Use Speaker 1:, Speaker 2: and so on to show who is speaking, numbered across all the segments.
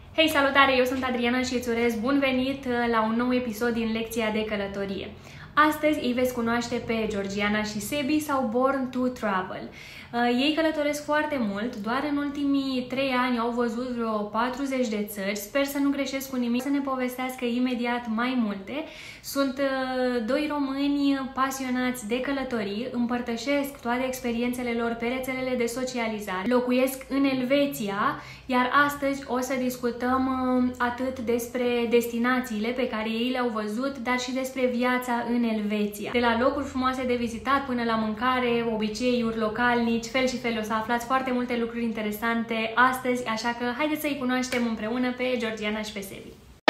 Speaker 1: Hei, salutare! Eu sunt Adriana și îți urez bun venit la un nou episod din lecția de călătorie. Astăzi îi veți cunoaște pe Georgiana și Sebi sau Born to Travel. Ei călătoresc foarte mult, doar în ultimii 3 ani au văzut vreo 40 de țări. Sper să nu greșesc cu nimic, să ne povestească imediat mai multe. Sunt doi români pasionați de călătorii, împărtășesc toate experiențele lor pe rețelele de socializare, locuiesc în Elveția, iar astăzi o să discutăm atât despre destinațiile pe care ei le-au văzut, dar și despre viața în Elveția. De la locuri frumoase de vizitat până la mâncare, obiceiuri localnici, fel și fel. O să aflați foarte multe lucruri interesante astăzi, așa că haideți să-i cunoaștem împreună pe Georgiana și pe Sebi.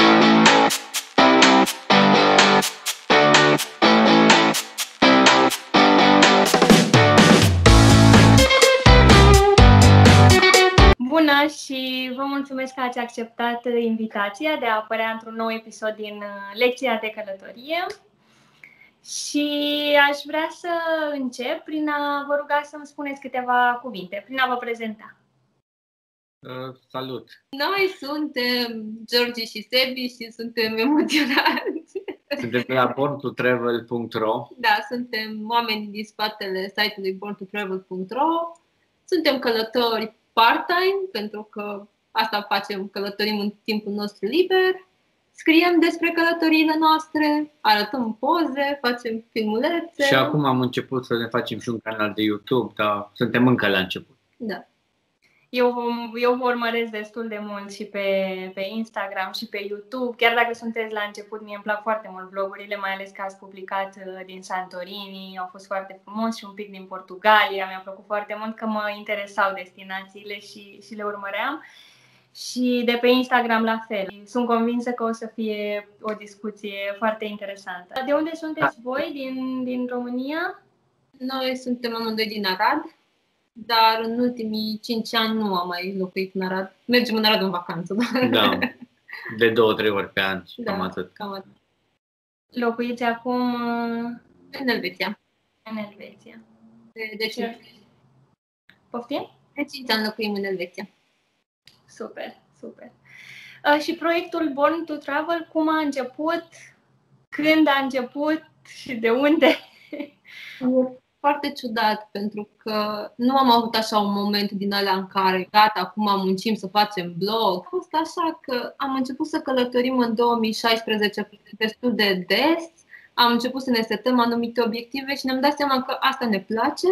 Speaker 1: Bună și vă mulțumesc că ați acceptat invitația de a apărea într-un nou episod din lecția de călătorie. Și aș vrea să încep prin a vă ruga să-mi spuneți câteva cuvinte, prin a vă prezenta.
Speaker 2: Salut!
Speaker 3: Noi suntem Georgi și Sebi și suntem emoționați.
Speaker 2: Suntem de la borntotravel.ro.
Speaker 3: Da, suntem oameni din spatele site-ului borntotravel.ro. Suntem călători part-time, pentru că asta facem, călătorim în timpul nostru liber. Scriem despre călătoriile noastre, arătăm poze, facem filmulețe.
Speaker 2: Și acum am început să ne facem și un canal de YouTube, dar suntem încă la început.
Speaker 3: Da.
Speaker 1: Eu vă urmăresc destul de mult și pe Instagram și pe YouTube. Chiar dacă sunteți la început, mie îmi plac foarte mult vlogurile, mai ales că ați publicat din Santorini, au fost foarte frumos, și un pic din Portugalia. Mi-a plăcut foarte mult că mă interesau destinațiile și le urmăream. Și de pe Instagram la fel. Sunt convinsă că o să fie o discuție foarte interesantă. De unde sunteți voi din România?
Speaker 3: Noi suntem amândoi din Arad, dar în ultimii 5 ani nu am mai locuit în Arad. Mergem în Arad în vacanță.
Speaker 2: Da, de 2-3 ori pe an și cam atât.
Speaker 3: Cam atât.
Speaker 1: Locuiți acum
Speaker 3: în Elveția.
Speaker 1: În Elveția.
Speaker 3: De 5
Speaker 1: Poftim?
Speaker 3: De 5 ani locuim în Elveția.
Speaker 1: Super, super. Și proiectul Born to Travel, cum a început? Când a început și de unde?
Speaker 3: E foarte ciudat, pentru că nu am avut așa un moment din ăla în care gata, acum muncim să facem blog. A fost așa că am început să călătorim în 2016 destul de des. Am început să ne setăm anumite obiective și ne-am dat seama că asta ne place.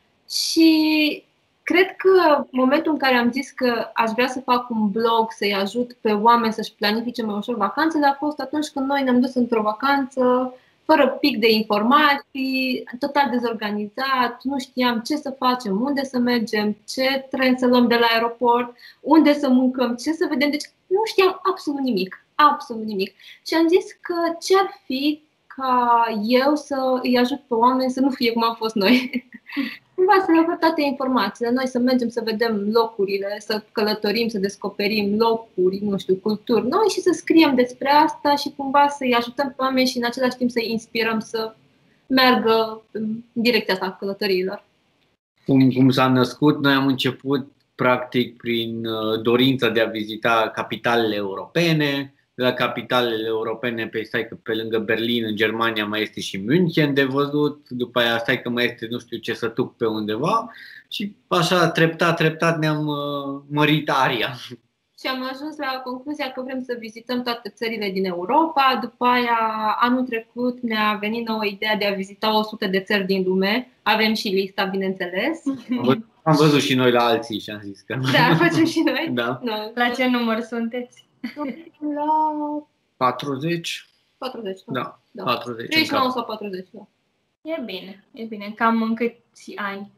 Speaker 3: Și cred că momentul în care am zis că aș vrea să fac un blog, să-i ajut pe oameni să-și planifice mai ușor vacanțele, a fost atunci când noi ne-am dus într-o vacanță fără pic de informații, total dezorganizat, nu știam ce să facem, unde să mergem, ce tren să luăm de la aeroport, unde să mâncăm, ce să vedem, deci nu știam absolut nimic, absolut nimic. Și am zis că ce-ar fi ca eu să îi ajut pe oameni să nu fie cum am fost noi. Cumva să ne ofer toate informațiile, noi să mergem să vedem locurile, să călătorim, să descoperim locuri, nu știu, culturi noi și să scriem despre asta și cumva să-i ajutăm pe oameni și în același timp să-i inspirăm să meargă în direcția asta a călătoriilor.
Speaker 2: Cum s-a născut, noi am început practic prin dorința de a vizita capitalele europene. De la capitalele europene, pe lângă Berlin, în Germania, mai este și München de văzut. După aia, mai este nu știu ce sătuc pe undeva. Și așa, treptat ne-am mărit aria.
Speaker 3: Și am ajuns la concluzia că vrem să vizităm toate țările din Europa. După aia, anul trecut, ne-a venit nouă ideea de a vizita 100 de țări din lume. Avem și lista, bineînțeles.
Speaker 2: Am văzut și noi la alții și am zis că...
Speaker 3: Da, facem și noi?
Speaker 2: Da.
Speaker 3: No.
Speaker 1: La ce număr sunteți?
Speaker 3: La
Speaker 2: 40?
Speaker 3: 40,
Speaker 2: da. 40.
Speaker 3: 39 sau 40, da.
Speaker 1: E bine. Cam în câți ani?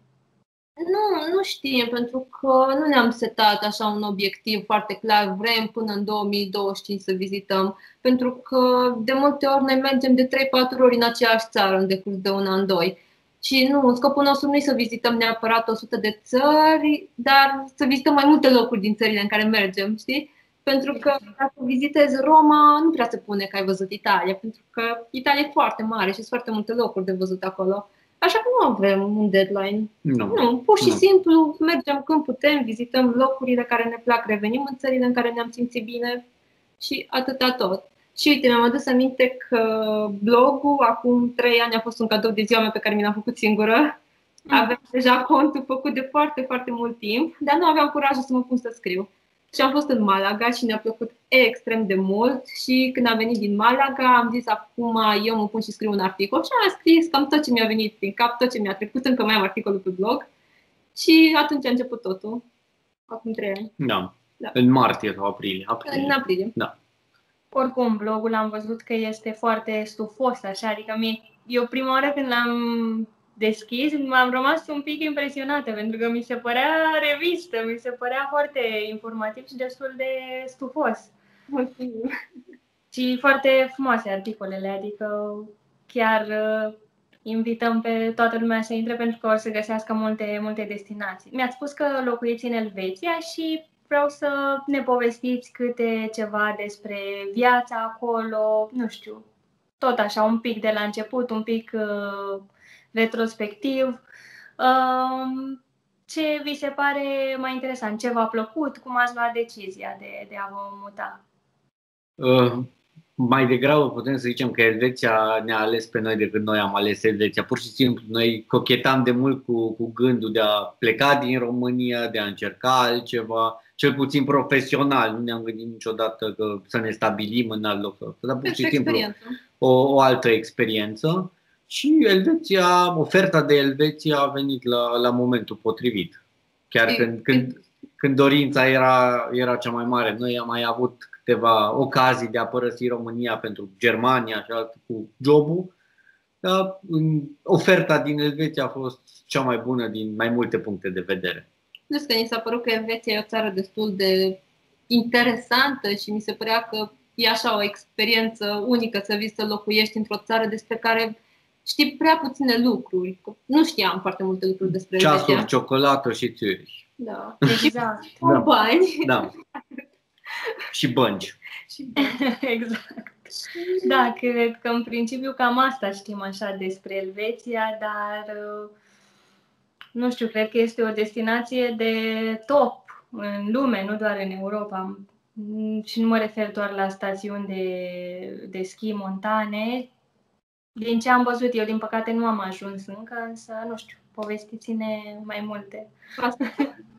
Speaker 3: Nu știm, pentru că nu ne-am setat așa un obiectiv foarte clar. Vrem până în 2025 să vizităm, pentru că de multe ori noi mergem de 3-4 ori în aceeași țară în decurs de un an, 2. Și nu, scopul nostru nu e să vizităm neapărat 100 de țări, dar să vizităm mai multe locuri din țările în care mergem, știi? Pentru că dacă vizitezi Roma, nu prea se pune că ai văzut Italia, pentru că Italia e foarte mare și sunt foarte multe locuri de văzut acolo. Așa că nu avem un deadline.
Speaker 2: Nu,
Speaker 3: pur și simplu mergem când putem, vizităm locurile care ne plac, revenim în țările în care ne-am simțit bine și atâta tot. Și uite, mi-am adus aminte că blogul acum 3 ani a fost un cadou de ziua mea pe care mi l-am făcut singură. Aveam deja contul făcut de foarte, foarte mult timp, dar nu aveam curajul să mă pun să scriu. Și am fost în Malaga și ne-a plăcut extrem de mult și când am venit din Malaga am zis acum eu mă pun și scriu un articol și am scris cam tot ce mi-a venit prin cap, tot ce mi-a trecut, încă mai am articolul pe blog și atunci a început totul, acum 3 ani.
Speaker 2: Da. În martie sau aprilie.
Speaker 3: În aprilie.
Speaker 2: Da.
Speaker 1: Oricum, blogul am văzut că este foarte stufos, așa, adică eu prima oară când l-am deschis, m-am rămas un pic impresionată, pentru că mi se părea revistă, mi se părea foarte informativ și destul de stufos.
Speaker 3: Mulțumim.
Speaker 1: Și foarte frumoase articolele, adică chiar invităm pe toată lumea să intre pentru că o să găsească multe destinații. Mi-ați spus că locuiți în Elveția și vreau să ne povestiți câte ceva despre viața acolo, nu știu, tot așa, un pic de la început, un pic retrospectiv. Ce vi se pare mai interesant? Ce v-a plăcut? Cum ați luat decizia de a vă muta?
Speaker 2: Mai degrabă putem să zicem că Elveția ne-a ales pe noi decât noi am ales Elveția. Pur și simplu noi cochetam de mult cu gândul de a pleca din România, de a încerca altceva, cel puțin profesional. Nu ne-am gândit niciodată că să ne stabilim în alt loc. Dar pur și simplu o altă experiență. Și Elveția, oferta de Elveția a venit la momentul potrivit. Chiar când dorința era cea mai mare. Noi am mai avut câteva ocazii de a părăsi România pentru Germania și cu jobul, dar oferta din Elveția a fost cea mai bună din mai multe puncte de vedere.
Speaker 3: Plus că mi s-a părut că Elveția e o țară destul de interesantă și mi se părea că e așa o experiență unică să vii să locuiești într-o țară despre care știi prea puține lucruri. Nu știam foarte multe lucruri despre Elveția.
Speaker 2: Ceasuri, ciocolată și Zurich.
Speaker 3: Da.
Speaker 1: Exact.
Speaker 3: Da. Bani.
Speaker 2: Da. Și bănci.
Speaker 1: Exact. Da, cred că în principiu cam asta știm așa despre Elveția, dar nu știu, cred că este o destinație de top în lume, nu doar în Europa. Și nu mă refer doar la stațiuni de schi montane. Din ce am văzut eu, din păcate nu am ajuns încă, însă nu știu, povestiți-ne mai multe.
Speaker 3: Asta.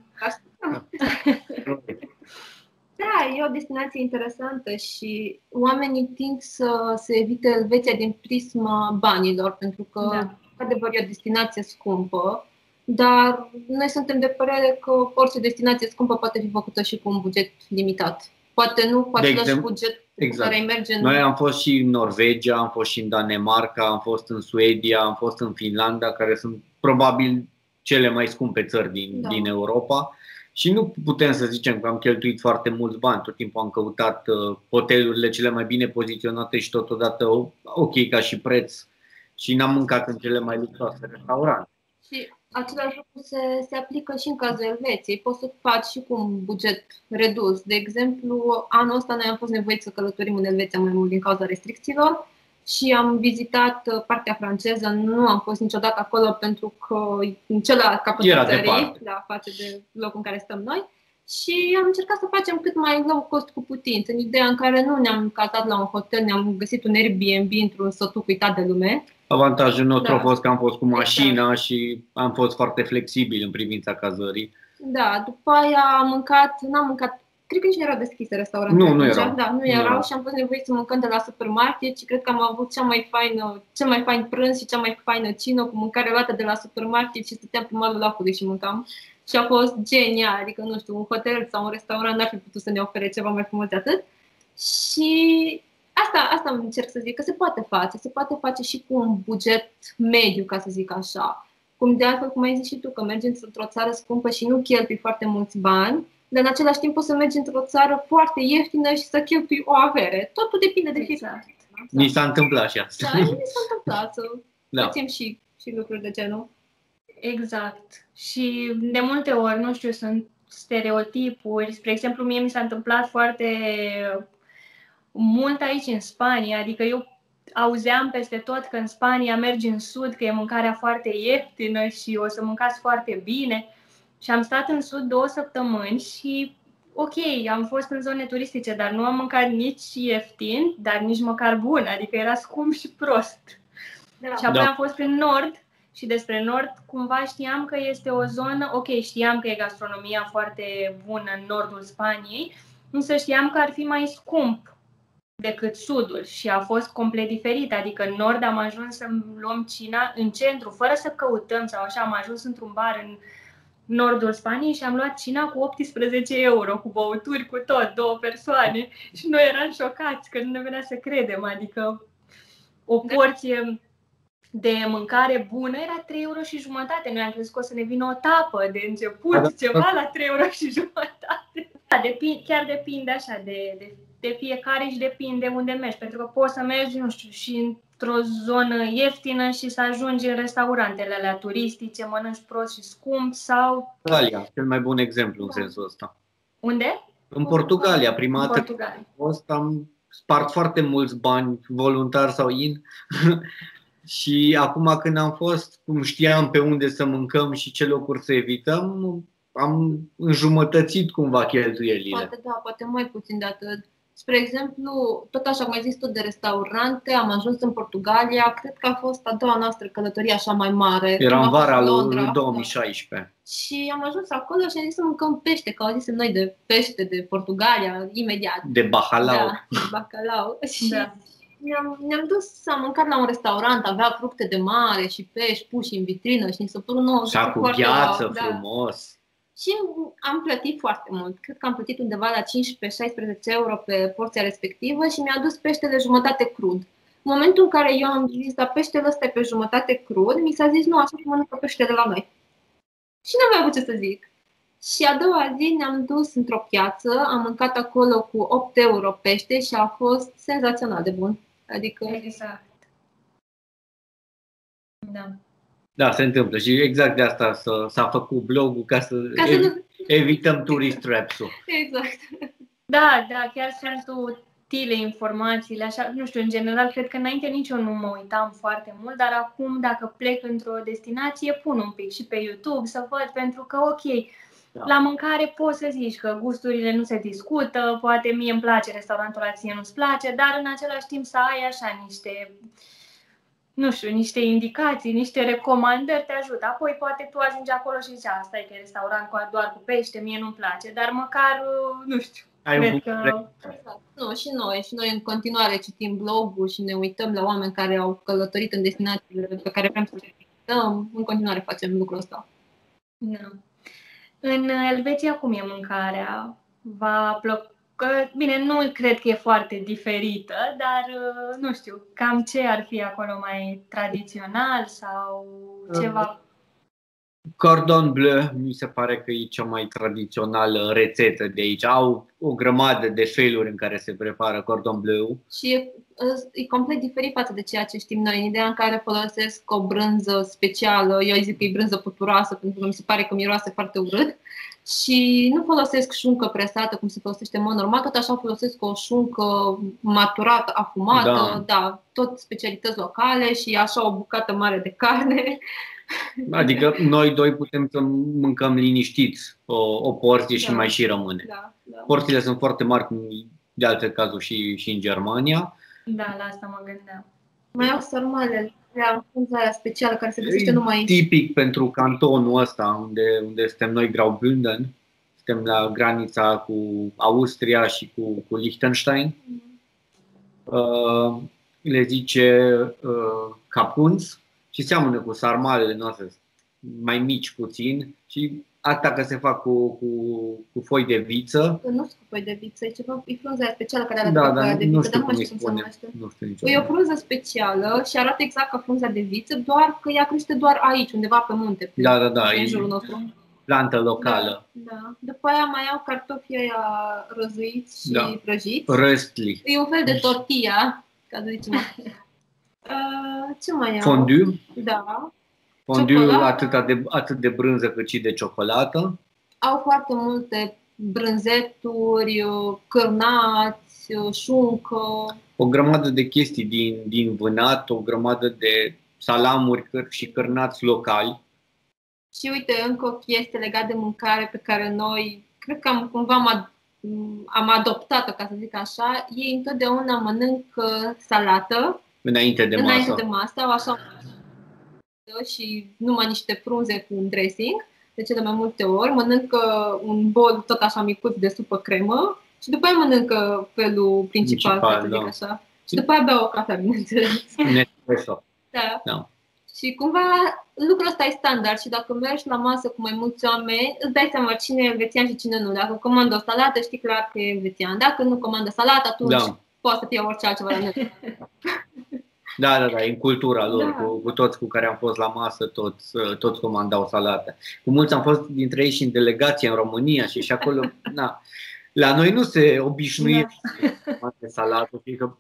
Speaker 3: Da, e o destinație interesantă și oamenii tind să se evite Elveția din prisma banilor, pentru că, adevăr, e o destinație scumpă, dar noi suntem de părere că orice destinație scumpă poate fi făcută și cu un buget limitat. Poate nu cu același buget cu care ai merge în...
Speaker 2: Noi am fost și în Norvegia, am fost și în Danemarca, am fost în Suedia, am fost în Finlanda, care sunt probabil cele mai scumpe țări din Europa. Și nu putem să zicem că am cheltuit foarte mulți bani, tot timpul am căutat hotelurile cele mai bine poziționate și totodată ok ca și preț și n-am mâncat în cele mai luxoase restaurante.
Speaker 3: Și același lucru se aplică și în cazul Elveției. Poți să faci și cu un buget redus. De exemplu, anul ăsta noi am fost nevoiți să călătorim în Elveția mai mult din cauza restricțiilor și am vizitat partea franceză. Nu am fost niciodată acolo pentru că în celălalt capăt de țării, la față de locul în care stăm noi. Și am încercat să facem cât mai low cost cu putință, în ideea în care nu ne-am cazat la un hotel, ne-am găsit un Airbnb într-un sătuc uitat de lume.
Speaker 2: Avantajul nostru a fost că am fost cu mașina și am fost foarte flexibil în privința cazării.
Speaker 3: Da, după aia n-am mâncat, cred că nici nu erau deschise restaurantele.
Speaker 2: Nu erau.
Speaker 3: Da, nu erau și am fost nevoiți să mâncăm de la supermarket și cred că am avut cel mai fain prânz și cea mai faină cină cu mâncare luată de la supermarket și stăteam pe malul lacului și mâncam. Și a fost genial, adică nu știu, un hotel sau un restaurant n-ar fi putut să ne ofere ceva mai frumos de atât. Și asta încerc să zic, că se poate face și cu un buget mediu, ca să zic așa. Cum de altfel, cum ai zis și tu, că mergi într-o țară scumpă și nu cheltui foarte mulți bani, dar în același timp poți să mergi într-o țară foarte ieftină și să cheltui o avere. Totul depinde de fiecare.
Speaker 2: Ni s-a întâmplat și asta.
Speaker 3: Da, ni s-a întâmplat să facem și lucruri de genul.
Speaker 1: Exact. Și de multe ori, nu știu, sunt stereotipuri. Spre exemplu, mie mi s-a întâmplat foarte mult aici în Spania, adică eu auzeam peste tot că în Spania mergi în sud, că e mâncarea foarte ieftină și o să mâncați foarte bine. Și am stat în sud 2 săptămâni și ok, am fost în zone turistice, dar nu am mâncat nici ieftin, dar nici măcar bun, adică era scump și prost. Da. Și apoi am fost prin nord și despre nord cumva știam că este o zonă, ok, știam că e gastronomia foarte bună în nordul Spaniei, însă știam că ar fi mai scump decât sudul și a fost complet diferit, adică în nord am ajuns să luăm cina în centru, fără să căutăm sau așa, am ajuns într-un bar în nordul Spaniei și am luat cina cu 18 euro, cu băuturi, cu tot, 2 persoane și noi eram șocați că nu ne venea să credem, adică o porție de mâncare bună era 3 euro și jumătate, noi am crezut că o să ne vină o tapă de început, ceva la 3 euro și jumătate. Da, chiar depinde așa de fiecare și depinde unde mergi, pentru că poți să mergi, nu știu, și într-o zonă ieftină și să ajungi în restaurantele alea turistice, mănânci prost și scump sau...
Speaker 2: Portugalia, cel mai bun exemplu în sensul ăsta.
Speaker 1: Unde?
Speaker 2: În Portugalia, prima dată am spart foarte mulți bani, voluntar sau in, și acum când am fost, cum știam pe unde să mâncăm și ce locuri să evităm, am înjumătățit cumva cheltuielile.
Speaker 3: Poate da, poate mai puțin de atât. Spre exemplu, tot așa cum ai zis tu de restaurante, am ajuns în Portugalia, cred că a fost a doua noastră călătorie așa mai mare.
Speaker 2: Era în vara lui 2016. Da.
Speaker 3: Și am ajuns acolo și am zis să mâncăm pește, că auzisem noi de pește de Portugalia, imediat.
Speaker 2: De bacalao.
Speaker 3: Da, de bacalao. Și da. Ne-am dus să mâncat la un restaurant, avea fructe de mare și pești puși în vitrină și ni s-a părut nouă.
Speaker 2: Și cu gheață frumos.
Speaker 3: Și am plătit foarte mult. Cred că am plătit undeva la 15-16 euro pe porția respectivă și mi-a adus peștele jumătate crud. În momentul în care eu am zis, dar peștele ăsta e pe jumătate crud, mi s-a zis, nu, așa se mănâncă peștele la noi. Și n-am mai avut ce să zic. Și a doua zi ne-am dus într-o piață, am mâncat acolo cu 8 euro pește și a fost senzațional de bun. Adică...
Speaker 1: Exact. Da.
Speaker 2: Da, se întâmplă și exact de asta s-a făcut blogul ca să evităm tourist traps-ul.
Speaker 3: Exact.
Speaker 1: Da, chiar sunt utile informațiile, așa, nu știu, în general, cred că înainte nici eu nu mă uitam foarte mult, dar acum dacă plec într-o destinație, pun un pic și pe YouTube să văd, pentru că, ok, da. La mâncare poți să zici că gusturile nu se discută, poate mie îmi place restaurantul ăla, ție nu-ți place, dar în același timp să ai așa niște... nu știu, niște indicații, niște recomandări te ajută. Apoi poate tu ajungi acolo și zici, asta e că e restaurant doar cu pește, mie nu-mi place, dar măcar, nu știu, cred că...
Speaker 3: Nu, și noi în continuare citim blogul și ne uităm la oameni care au călătorit în destinațiile pe care vrem să le vizităm. În continuare facem lucrul ăsta.
Speaker 1: Da. În Elveția cum e mâncarea? Va plăcut? Bine, nu cred că e foarte diferită, dar nu știu, cam ce ar fi acolo mai tradițional sau ceva?
Speaker 2: Cordon bleu mi se pare că e cea mai tradițională rețetă de aici. Au o grămadă de feluri în care se prepară cordon bleu.
Speaker 3: Și e complet diferit față de ceea ce știm noi, în ideea în care folosesc o brânză specială. Eu zic că e brânză puturoasă pentru că mi se pare că miroase foarte urât. Și nu folosesc șuncă presată cum se folosește în mod normal, tot așa folosesc o șuncă maturată, afumată, da, tot specialități locale și așa o bucată mare de carne.
Speaker 2: Adică noi doi putem să mâncăm liniștiți o porție și mai și rămâne.
Speaker 3: Da.
Speaker 2: Porțiile sunt foarte mari, de alte cazuri și în Germania.
Speaker 1: Da, la asta mă gândeam.
Speaker 3: Mai au sarmale, frunza specială care se găsește numai aici.
Speaker 2: Tipic pentru cantonul ăsta, unde suntem noi, Graubünden. Suntem la granița cu Austria și cu Liechtenstein. Le zice capunț și seamănă cu sarmalele noastre, mai mici puțin. Și asta că se fac cu foi de viță.
Speaker 3: Nu sunt cu foi de viță, e ceva, e frunza specială care are de viță, dar nu știu cum se numește. E o frunză specială și arată exact ca frunza de viță, doar că ea crește doar aici, undeva pe munte, în jurul nostru.
Speaker 2: Plantă locală.
Speaker 3: Da. După aia mai au cartofii aia răzuiți și prăjiți.
Speaker 2: Röstli.
Speaker 3: E un fel de tortilla, ca să zicem. Ce mai au?
Speaker 2: Fondue.
Speaker 3: Da.
Speaker 2: Fondue atât de brânză cât și de ciocolată.
Speaker 3: Au foarte multe brânzeturi, cârnați, șuncă.
Speaker 2: O grămadă de chestii din vânat, o grămadă de salamuri și cârnați locali.
Speaker 3: Și uite, încă o chestie legată de mâncare pe care noi, cred că am adoptat-o, ca să zic așa. Ei întotdeauna mănâncă salată
Speaker 2: Înainte de masă.
Speaker 3: Au așa și numai niște frunze cu un dressing. De cele mai multe ori mănâncă un bol tot așa micuț de supă cremă și după aia mănâncă felul principal, ca să zic așa. Și după aia bea o cafea, bineînțeles. Da. Și cumva lucrul ăsta e standard și dacă mergi la masă cu mai mulți oameni, îți dai seama cine e elvețian și cine nu. Dacă comandă o salată, știi clar că e elvețian. Dacă nu comandă salată, atunci poate să fie orice altceva la noi.
Speaker 2: Da, e în cultura lor. Cu toți cu care am fost la masă, toți comandau salată. Cu mulți am fost dintre ei și în delegație în România și acolo, la noi nu se obișnuiește să salată, fiindcă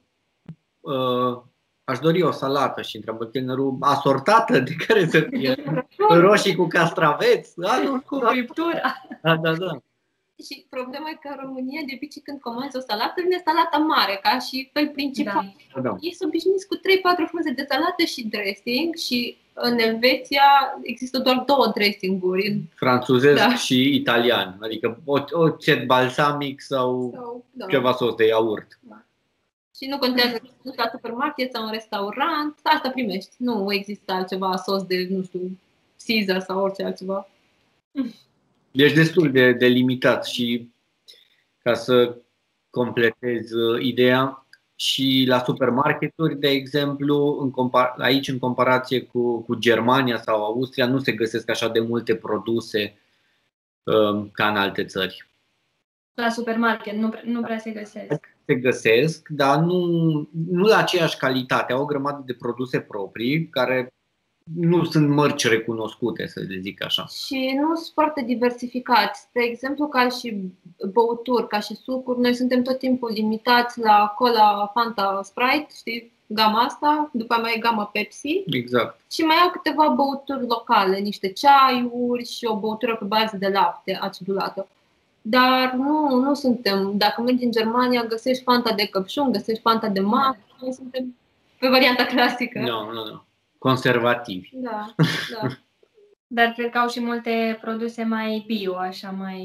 Speaker 2: aș dori o salată și întreabă tânărul, asortată, de care să fie? Roșii cu castraveți?
Speaker 1: Cu friptura.
Speaker 2: Da.
Speaker 3: Și problema e că în România, de obicei, când comanzi o salată, vine salata mare, ca și fel principal.
Speaker 2: Da.
Speaker 3: Ei sunt obișnuiți cu 3-4 frunze de salată și dressing și în Elveția există doar 2 dressinguri.
Speaker 2: Franțuzesc și italian, adică o cet balsamic sau ceva sos de iaurt.
Speaker 3: Da. Și nu contează că nu la supermarket sau în restaurant, asta primești. Nu există altceva, sos de, nu știu, Caesar sau orice altceva.
Speaker 2: Deci destul de limitat și ca să completez ideea, și la supermarketuri, de exemplu, aici în comparație cu Germania sau Austria, nu se găsesc așa de multe produse ca în alte țări.
Speaker 1: La supermarket nu prea se găsesc.
Speaker 2: Se găsesc, dar nu la aceeași calitate. Au o grămadă de produse proprii care nu sunt mărci recunoscute, să le zic așa.
Speaker 3: Și nu sunt foarte diversificați. De exemplu, ca și băuturi, ca și sucuri, noi suntem tot timpul limitați la Cola, Fanta, Sprite, știi, gama asta, după mai e gama Pepsi.
Speaker 2: Exact.
Speaker 3: Și mai au câteva băuturi locale, niște ceaiuri și o băutură pe bază de lapte acidulată. Dar nu suntem. Dacă mergi în Germania, găsești Fanta de căpșun, găsești Fanta de mac. Noi suntem pe varianta clasică.
Speaker 2: Nu. Conservativi.
Speaker 3: Da.
Speaker 1: Dar cred că au și multe produse mai bio, așa, mai...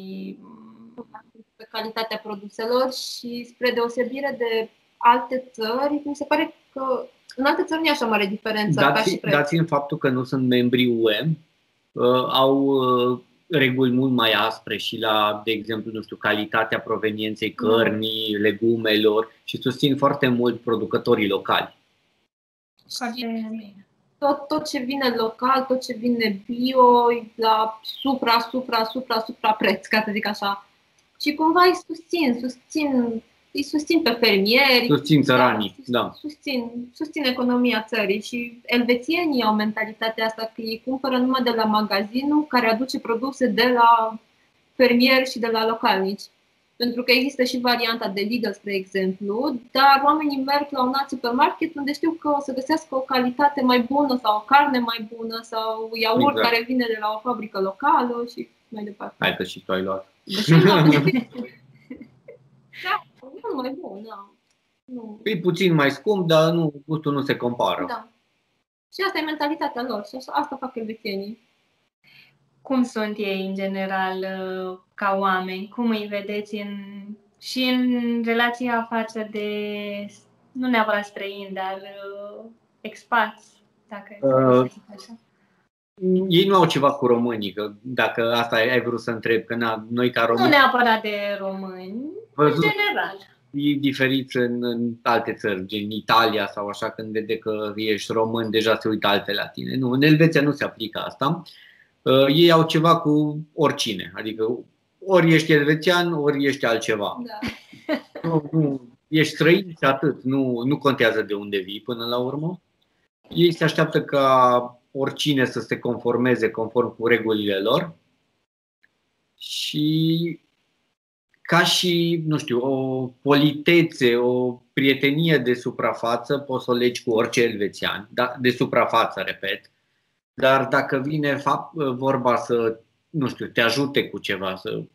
Speaker 3: Pe calitatea produselor și spre deosebire de alte țări, mi se pare că în alte țări nu e așa mare diferență ca și preț.
Speaker 2: Dați în faptul că nu sunt membri UE, au reguli mult mai aspre și la, de exemplu, nu știu, calitatea provenienței cărnii, legumelor și susțin foarte mult producătorii locali.
Speaker 3: Tot ce vine local, tot ce vine bio, la supra preț, ca să zic așa. Și cumva îi susțin pe fermieri.
Speaker 2: Susțin țăranii,
Speaker 3: Susțin economia țării și elvețienii au mentalitatea asta că ei cumpără numai de la magazinul care aduce produse de la fermieri și de la localnici. Pentru că există și varianta de Lidl, spre exemplu, dar oamenii merg la un alt supermarket unde știu că o să găsească o calitate mai bună sau o carne mai bună sau iaurt care vine de la o fabrică locală și mai departe.
Speaker 2: Hai că și tu ai luat.
Speaker 3: Da, nu mai bun, da.
Speaker 2: E puțin mai scump, dar gustul nu se compară.
Speaker 3: Da. Și asta e mentalitatea lor și asta fac elvețienii.
Speaker 1: Cum sunt ei, în general, ca oameni? Cum îi vedeți și în relația față de, nu neapărat străini, dar expați, dacă să zic așa?
Speaker 2: Ei nu au ceva cu românii, că dacă asta ai vrut să întreb, că noi ca români...
Speaker 1: Nu neapărat de români, în general.
Speaker 2: E diferit în alte țări, gen Italia sau așa, când vede că ești român, deja se uită altfel la tine. Nu, în Elveția nu se aplică asta. Ei au ceva cu oricine, adică ori ești elvețian, ori ești altceva.
Speaker 3: Da.
Speaker 2: Nu, ești străin și atât, nu contează de unde vii până la urmă. Ei se așteaptă ca oricine să se conformeze conform cu regulile lor și ca și, nu știu, o politețe, o prietenie de suprafață poți să o legi cu orice elvețian, de suprafață, repet. Dar dacă vine vorba să, nu știu, te ajute cu ceva, să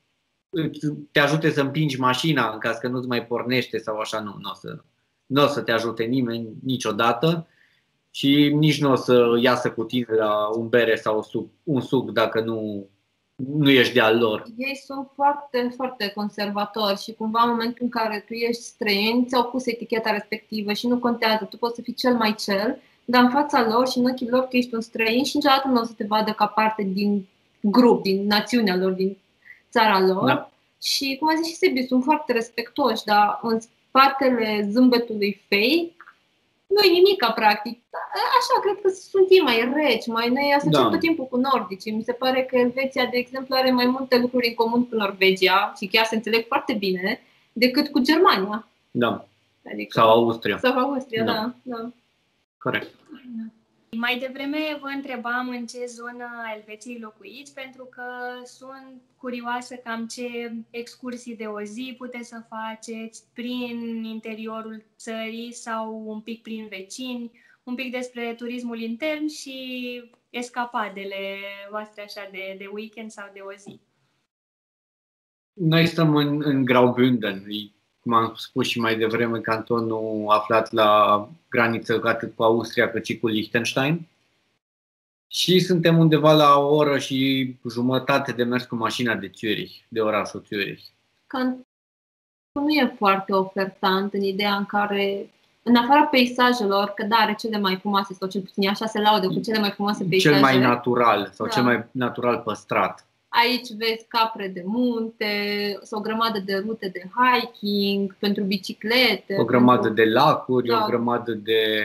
Speaker 2: te ajute să împingi mașina în caz că nu-ți mai pornește sau așa, nu o să te ajute nimeni niciodată și nici nu o să iasă cu tine la un bere sau un suc dacă nu ești de al lor.
Speaker 3: Ei sunt foarte, foarte conservatori și cumva în momentul în care tu ești străin, ți-au pus eticheta respectivă și nu contează, tu poți să fii cel mai cel, dar în fața lor și în ochii lor tu ești un străin și niciodată nu o să te vadă ca parte din grup, din națiunea lor, din țara lor.
Speaker 2: Da.
Speaker 3: Și, cum a zis și Sebi, sunt foarte respectoși, dar în spatele zâmbetului fake nu e nimica, practic. Așa, cred că sunt ei mai reci, noi asociem tot timpul cu nordici. Mi se pare că Elveția, de exemplu, are mai multe lucruri în comun cu Norvegia și chiar se înțeleg foarte bine decât cu Germania.
Speaker 2: Da. Adică, sau Austria.
Speaker 3: Sau Austria, da.
Speaker 2: Corect.
Speaker 1: Mai devreme vă întrebam în ce zonă a Elveției locuiți, pentru că sunt curioasă cam ce excursii de o zi puteți să faceți prin interiorul țării sau un pic prin vecini, un pic despre turismul intern și escapadele voastre așa de weekend sau de o zi.
Speaker 2: Noi stăm în Graubünden, cum am spus și mai devreme, cantonul aflat la graniță atât cu Austria cât și cu Liechtenstein. Și suntem undeva la o oră și jumătate de mers cu mașina de Zurich, de orașul Zurich.
Speaker 3: Cantonul nu e foarte ofertant în ideea în care, în afara peisajelor, că da, are cele mai frumoase, sau cel puțin așa se laudă cu cele mai frumoase peisaje.
Speaker 2: Cel mai natural sau cel mai natural păstrat.
Speaker 3: Aici vezi capre de munte, sau o grămadă de rute de hiking, pentru biciclete.
Speaker 2: O grămadă de lacuri, o grămadă de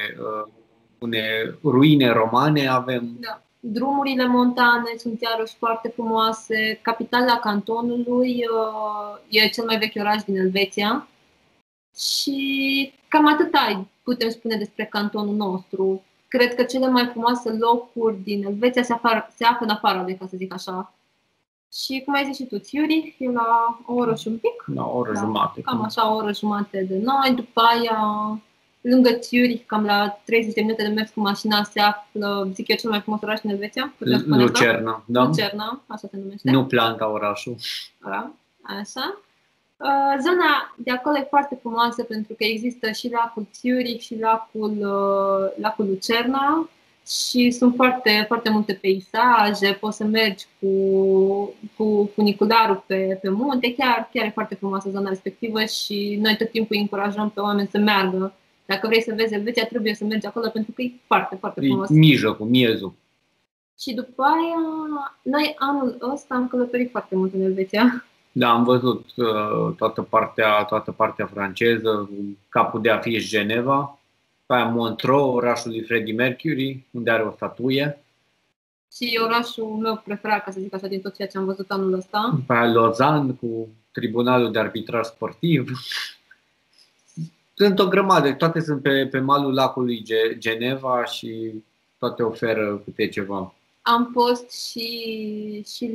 Speaker 2: ruine romane avem.
Speaker 3: Da. Drumurile montane sunt iarăși foarte frumoase. Capitala cantonului e cel mai vechi oraș din Elveția. Și cam atâta putem spune despre cantonul nostru. Cred că cele mai frumoase locuri din Elveția se află în afara lui, ca să zic așa. Și cum ai zis și tu, Zurich e la o oră și un pic?
Speaker 2: La o oră jumate.
Speaker 3: Cam așa, o oră jumate de noi. După aia, lângă Zurich, cam la 30 de minute de mers cu mașina, se află, zic eu, cel mai frumos oraș din Elveția.
Speaker 2: Lucerna, da?
Speaker 3: Lucerna, așa se numește.
Speaker 2: Nu Planta, orașul.
Speaker 3: Da, așa. Zona de acolo e foarte frumoasă pentru că există și lacul Zurich și lacul Lucerna. Și sunt foarte, foarte multe peisaje, poți să mergi cu funicularul pe munte, chiar e foarte frumoasă zona respectivă și noi tot timpul încurajăm pe oameni să meargă. Dacă vrei să vezi Elveția, trebuie să mergi acolo pentru că e foarte, foarte frumos.
Speaker 2: Mijlocul, miezul.
Speaker 3: Și după aia, noi anul ăsta am călătorit foarte mult în Elveția.
Speaker 2: Da, am văzut toată partea franceză, capul de afiș Geneva. Pe aia Montreux, orașul lui Freddie Mercury, unde are o statuie.
Speaker 3: Și orașul meu preferat, ca să zic așa, din tot ceea ce am văzut anul ăsta.
Speaker 2: Pe aia Lausanne, cu Tribunalul de Arbitraj Sportiv. Sunt o grămadă, toate sunt pe malul lacului Geneva și toate oferă câte ceva.
Speaker 3: Am fost și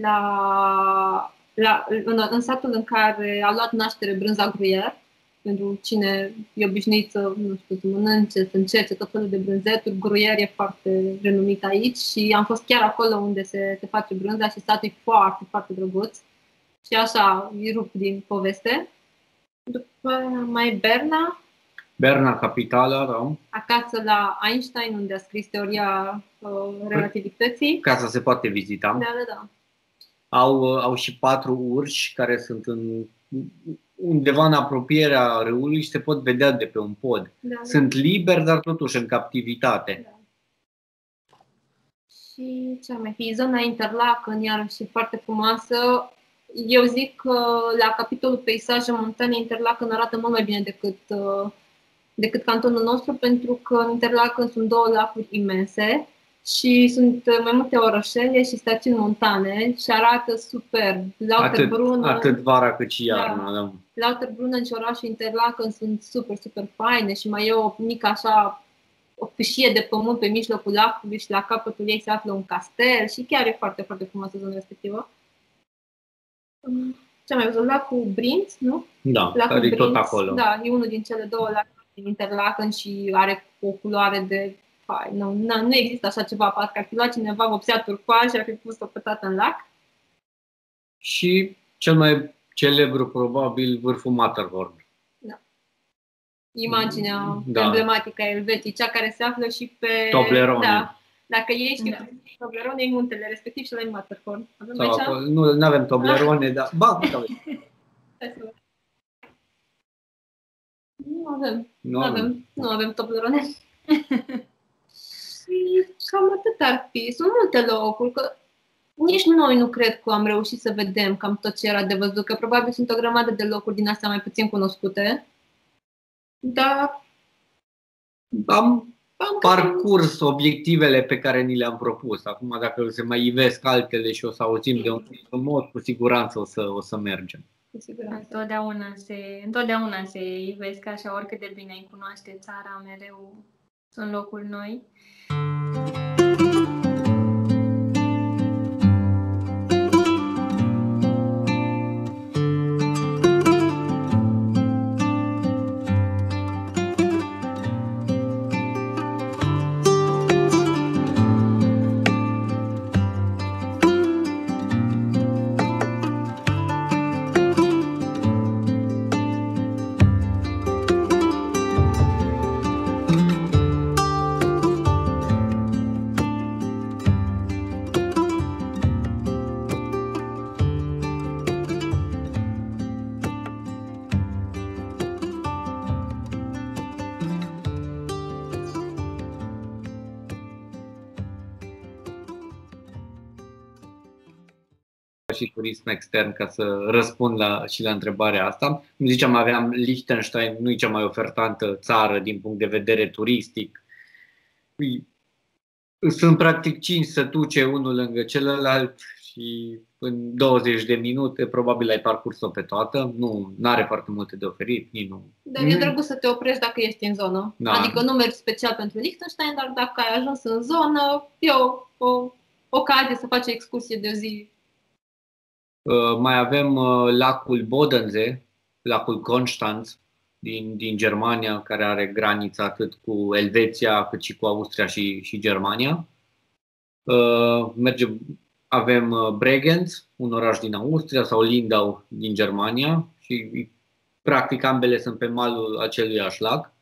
Speaker 3: în satul în care a luat naștere brânza Gruyère. Pentru cine e obișnuit să mănânce, să încerce tot felul de brânzeturi, Gruyère e foarte renumit aici și am fost chiar acolo unde se face brânza și satul e foarte, foarte drăguț. Și așa îi rup din poveste. După mai Berna.
Speaker 2: Berna, capitala, da.
Speaker 3: Acasă la Einstein, unde a scris teoria relativității.
Speaker 2: Ca să se poate vizita.
Speaker 3: Da.
Speaker 2: Au și 4 urși care sunt undeva în apropierea râului și se pot vedea de pe un pod.
Speaker 3: Da.
Speaker 2: Sunt liberi, dar totuși în captivitate.
Speaker 3: Da. Și ce mai fi? Zona Interlaken, iarăși foarte frumoasă. Eu zic că la capitolul peisaje montane, Interlaken arată mult mai bine decât cantonul nostru, pentru că în Interlaken sunt 2 lacuri imense și sunt mai multe orășele și stațiuni montane și arată super.
Speaker 2: Atât vara cât și iarna. Da.
Speaker 3: Lauterbrunnen și orașul Interlaken sunt super, super faine și mai e o mică așa, o fâșie de pământ pe mijlocul lacului și la capătul ei se află un castel și chiar e foarte, foarte frumoasă zona respectivă. Ce mai văzut? Lacul Brinz, nu?
Speaker 2: Da, care e tot acolo.
Speaker 3: Da, e unul din cele 2 lacuri din Interlaken și are o culoare de... Nu există așa ceva, parcă ar fi luat cineva vopsea turcoaz și ar fi pus-o pătată în lac.
Speaker 2: Și celebru probabil vârful Matterhorn.
Speaker 3: Da. Imaginea
Speaker 2: Da.
Speaker 3: emblematică a Elveției, cea care se află și pe
Speaker 2: Toblerone.
Speaker 3: Da. Dacă ești Toblerone, e muntele respectiv și la Matterhorn. Avem aici?
Speaker 2: Nu avem Toblerone, dar
Speaker 3: Nu avem Toblerone. Și cam atât ar fi. Sunt multe locuri, că nici noi nu cred că am reușit să vedem cam tot ce era de văzut, că probabil sunt o grămadă de locuri din astea mai puțin cunoscute. Dar
Speaker 2: am parcurs obiectivele pe care ni le-am propus. Acum, dacă se mai ivesc altele și o să auzim de un mod, cu siguranță o să mergem.
Speaker 1: Întotdeauna se ivesc așa, oricât de bine îi cunoaște țara, mereu sunt locuri noi.
Speaker 2: Și turism extern, ca să răspund și la întrebarea asta. Cum ziceam, aveam Liechtenstein, nu e cea mai ofertantă țară din punct de vedere turistic. Sunt practic 5 sătuce unul lângă celălalt și în 20 de minute probabil ai parcurs-o pe toată. Nu are foarte multe de oferit.
Speaker 3: Dar e drăguț să te oprești dacă ești în zonă. Da. Adică nu mergi special pentru Liechtenstein, dar dacă ai ajuns în zonă, e o ocazie să faci o excursie de o zi.
Speaker 2: Mai avem lacul Bodensee, lacul Constanz din Germania, care are granița atât cu Elveția cât și cu Austria și Germania. Avem Bregenz, un oraș din Austria, sau Lindau din Germania și practic ambele sunt pe malul aceluiași lac.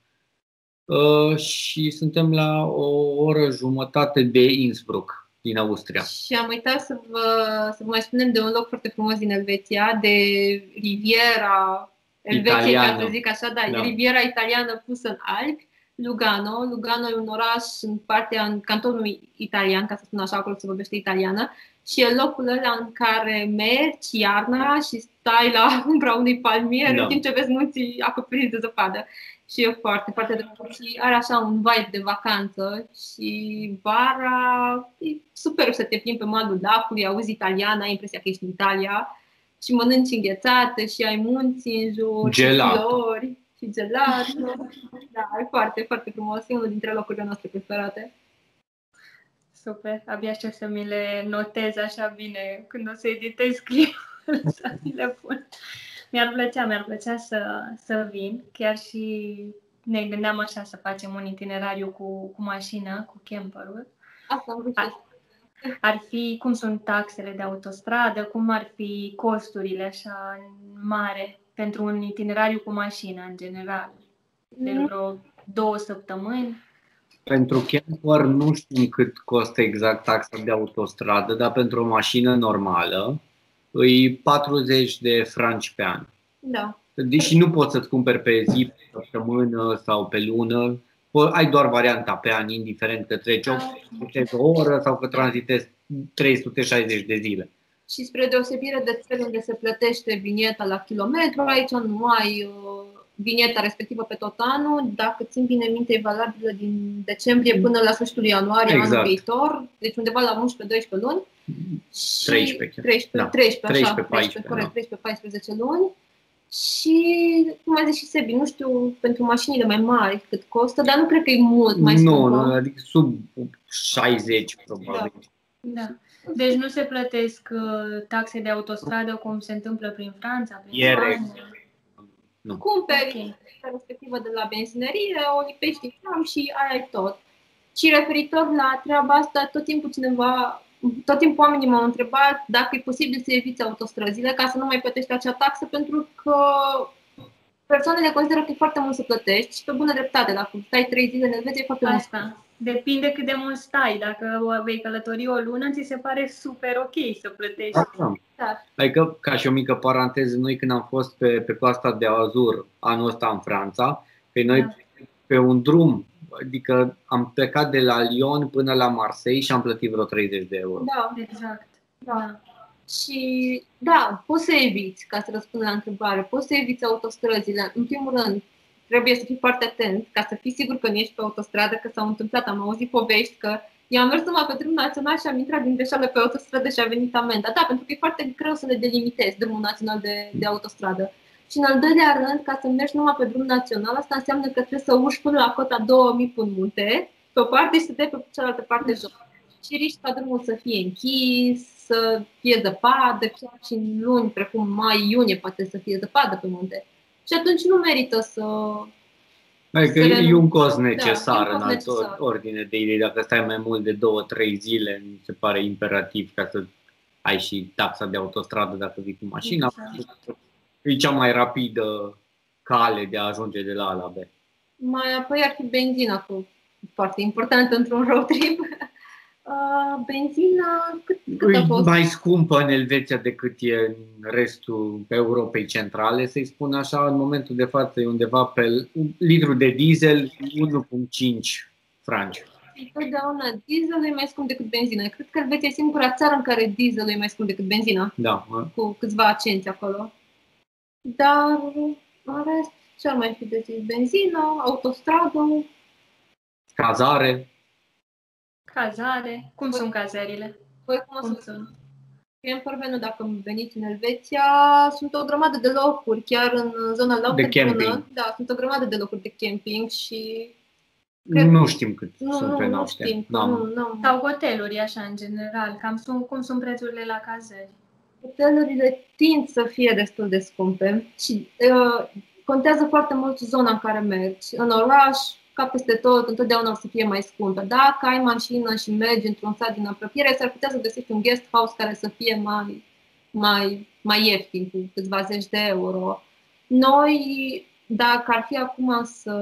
Speaker 2: Și suntem la o oră jumătate de Innsbruck din Austria.
Speaker 3: Și am uitat să vă mai spunem de un loc foarte frumos din Elveția, de Riviera Elveției, ca să zic așa, da. Riviera italiană pusă în Alpi, Lugano. Lugano e un oraș în cantonul italian, ca să spun așa, acolo se vorbește italiană, și e locul ăla în care mergi iarna și stai la umbra unui palmier în timp ce vezi munții acoperiți de zăpadă. Și e foarte, foarte drăguț și are așa un vibe de vacanță și vara e super să te plimbi pe malul lacului, auzi italian, ai impresia că ești în Italia și mănânci înghețată și ai munții în jur, flori și gelato. Da, e foarte, foarte frumos, e unul dintre locurile noastre preferate.
Speaker 1: Super, abia aștept să mi le notez așa bine când o să editez clipul, să mi le pun. Mi-ar plăcea să vin, chiar și ne gândeam așa să facem un itinerariu cu mașină, cu camperul. Ar fi, cum sunt taxele de autostradă, cum ar fi costurile așa mare pentru un itinerariu cu mașină în general, de vreo 2 săptămâni.
Speaker 2: Pentru camper nu știm cât costă exact taxa de autostradă, dar pentru o mașină normală e 40 de franci pe an.
Speaker 3: Da.
Speaker 2: Deși nu poți să-ți cumperi pe zi, pe săptămână sau pe lună, ai doar varianta pe an, indiferent că treci o oră sau că tranzitezi 360 de zile.
Speaker 3: Și spre deosebire de țări unde se plătește vinieta la kilometru, aici nu ai vinieta respectivă pe tot anul. Dacă țin bine minte, e valabilă din decembrie până la sfârșitul ianuarie anul viitor, deci undeva la 11-12 luni. 13-14 luni. Și, cum a zis și Sebi, nu știu pentru mașinile mai mari cât costă, dar nu cred că e mult mai scumpă.
Speaker 2: Nu, adică sub 60 probabil.
Speaker 1: Da. Deci nu se plătesc taxe de autostradă cum se întâmplă prin Franța, prin Spania.
Speaker 3: Cumperi respectivă de la benzinărie, o lipești cam și aia e tot. Și referitor la treaba asta, tot timpul cineva tot timpul oamenii m-au întrebat dacă e posibil să eviți autostrăzile ca să nu mai plătești acea taxă, pentru că persoanele consideră că e foarte mult să plătești și pe bună dreptate. Dacă stai 3 zile în Elveția, e foarte mult.
Speaker 1: Asta. Depinde cât de mult stai. Dacă vei călători o lună, ți se pare super ok să plătești.
Speaker 3: Da.
Speaker 2: Adică, ca și o mică paranteză, noi când am fost pe Coasta de Azur anul ăsta în Franța, pe noi pe un drum, adică am plecat de la Lyon până la Marseille și am plătit vreo 30 de euro.
Speaker 3: Da,
Speaker 1: Exact.
Speaker 3: da. Și da, poți să eviți, ca să răspund la întrebare, poți să eviți autostrăzile. În primul rând, trebuie să fii foarte atent ca să fii sigur că nu ești pe autostradă, că s-au întâmplat, am auzit povești că eu am mers numai pe drum național și am intrat din greșeală pe autostradă și a venit amenda. Da, pentru că e foarte greu să le delimitezi drumul național de autostradă. Și în al doilea rând, ca să mergi numai pe drum național, asta înseamnă că trebuie să urci până la cota 2000 pe munte, pe o parte și să dai pe cealaltă parte jos. Și riști ca drumul să fie închis, să fie zăpadă, chiar și în luni precum mai-iunie poate să fie zăpadă pe munte. Și atunci nu merită să...
Speaker 2: Adică e un cost necesar,
Speaker 3: da,
Speaker 2: în altă ordine de idei. Dacă stai mai mult de 2-3 zile, mi se pare imperativ ca să ai și taxa de autostradă dacă vii cu mașina. Exact. E cea mai rapidă cale de a ajunge de la A la B.
Speaker 3: Mai apoi ar fi benzina, foarte importantă într-un road trip. Benzina, cât a fost?
Speaker 2: Mai scumpă în Elveția decât e în restul Europei centrale, să-i spun așa. În momentul de față e undeva pe un litru de diesel 1,5 franci.
Speaker 3: Întotdeauna dieselul e mai scump decât benzina. Cred că Elveția e singura țară în care dieselul e mai scump decât benzina.
Speaker 2: Da.
Speaker 3: Cu câțiva cenți acolo. Dar în rest, ce ar mai fi de zis? Benzina, autostradă,
Speaker 2: cazare.
Speaker 1: Cazare. Cum sunt cazările?
Speaker 3: Păi cum sunt? Campervan, dacă veniți în Elveția, sunt o grămadă de locuri, chiar în zona Lauterbrunnen. Da, sunt o grămadă de locuri de camping și...
Speaker 2: Nu știm cât sunt pe noapte.
Speaker 3: Nu știm.
Speaker 1: Sau hoteluri, așa, în general. Cum sunt prețurile la cazări?
Speaker 3: Hotelurile tind să fie destul de scumpe și contează foarte mult zona în care mergi. În oraș, ca peste tot, întotdeauna o să fie mai scumpă. Dacă ai mașină și mergi într-un sat din apropiere, s-ar putea să găsești un guest house care să fie mai ieftin, cu câțiva zeci de euro. Noi, dacă ar fi acum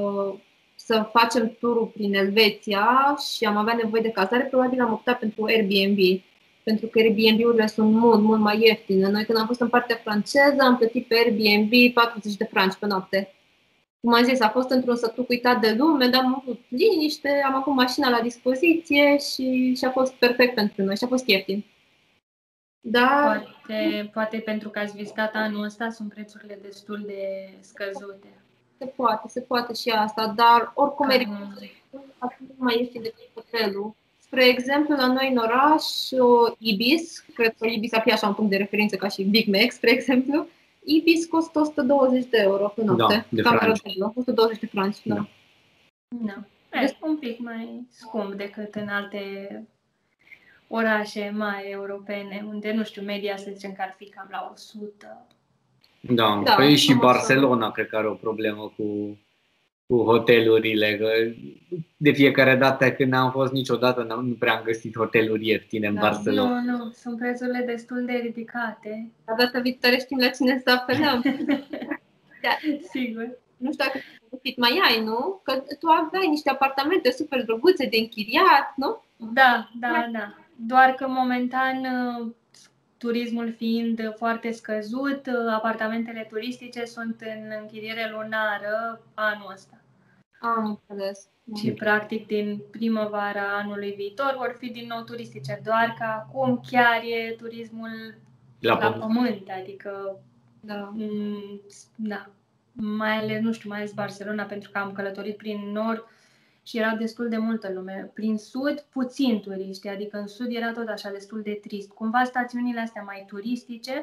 Speaker 3: să facem turul prin Elveția și am avea nevoie de cazare, probabil am optat pentru Airbnb. Pentru că Airbnb-urile sunt mult, mult mai ieftine. Noi când am fost în partea franceză, am plătit pe Airbnb 40 de franci pe noapte. Cum am zis, a fost într-un sătuc uitat de lume, dar am avut liniște, am avut mașina la dispoziție și a fost perfect pentru noi și a fost ieftin. Dar...
Speaker 1: Poate pentru că ați vizitat anul ăsta sunt prețurile destul de scăzute.
Speaker 3: Se poate și asta, dar oricum nu mai ieftin decât hotelul. Spre exemplu, la noi în oraș, Ibis, cred că Ibis ar fi așa un punct de referință ca și Big Mac, spre exemplu, Ibis costă 120 de euro pe noapte.
Speaker 2: Da, de franci.
Speaker 3: 120 de franci, da.
Speaker 1: Este un pic mai scump decât în alte orașe mari europene, unde, nu știu, media să zicem că ar fi cam la 100.
Speaker 2: Da, păi și Barcelona cred că are o problemă cu hotelurile, că de fiecare dată când am fost niciodată nu prea am găsit hoteluri ieftine în Barcelona.
Speaker 1: Nu, sunt prețurile destul de ridicate.
Speaker 3: La data viitoare știm la cine să apelăm. Da.
Speaker 1: Sigur.
Speaker 3: Nu știu dacă mai ai, nu? Că tu aveai niște apartamente super drăguțe de închiriat, nu?
Speaker 1: Da. Doar că momentan, turismul fiind foarte scăzut, apartamentele turistice sunt în închiriere lunară anul ăsta.
Speaker 3: Am înțeles.
Speaker 1: Și practic din primăvara anului viitor vor fi din nou turistice, doar că acum chiar e turismul la pământ, adică mai ales Barcelona, pentru că am călătorit prin nord și era destul de multă lume. Prin sud, puțin turiști, adică în sud era tot așa destul de trist. Cumva stațiunile astea mai turistice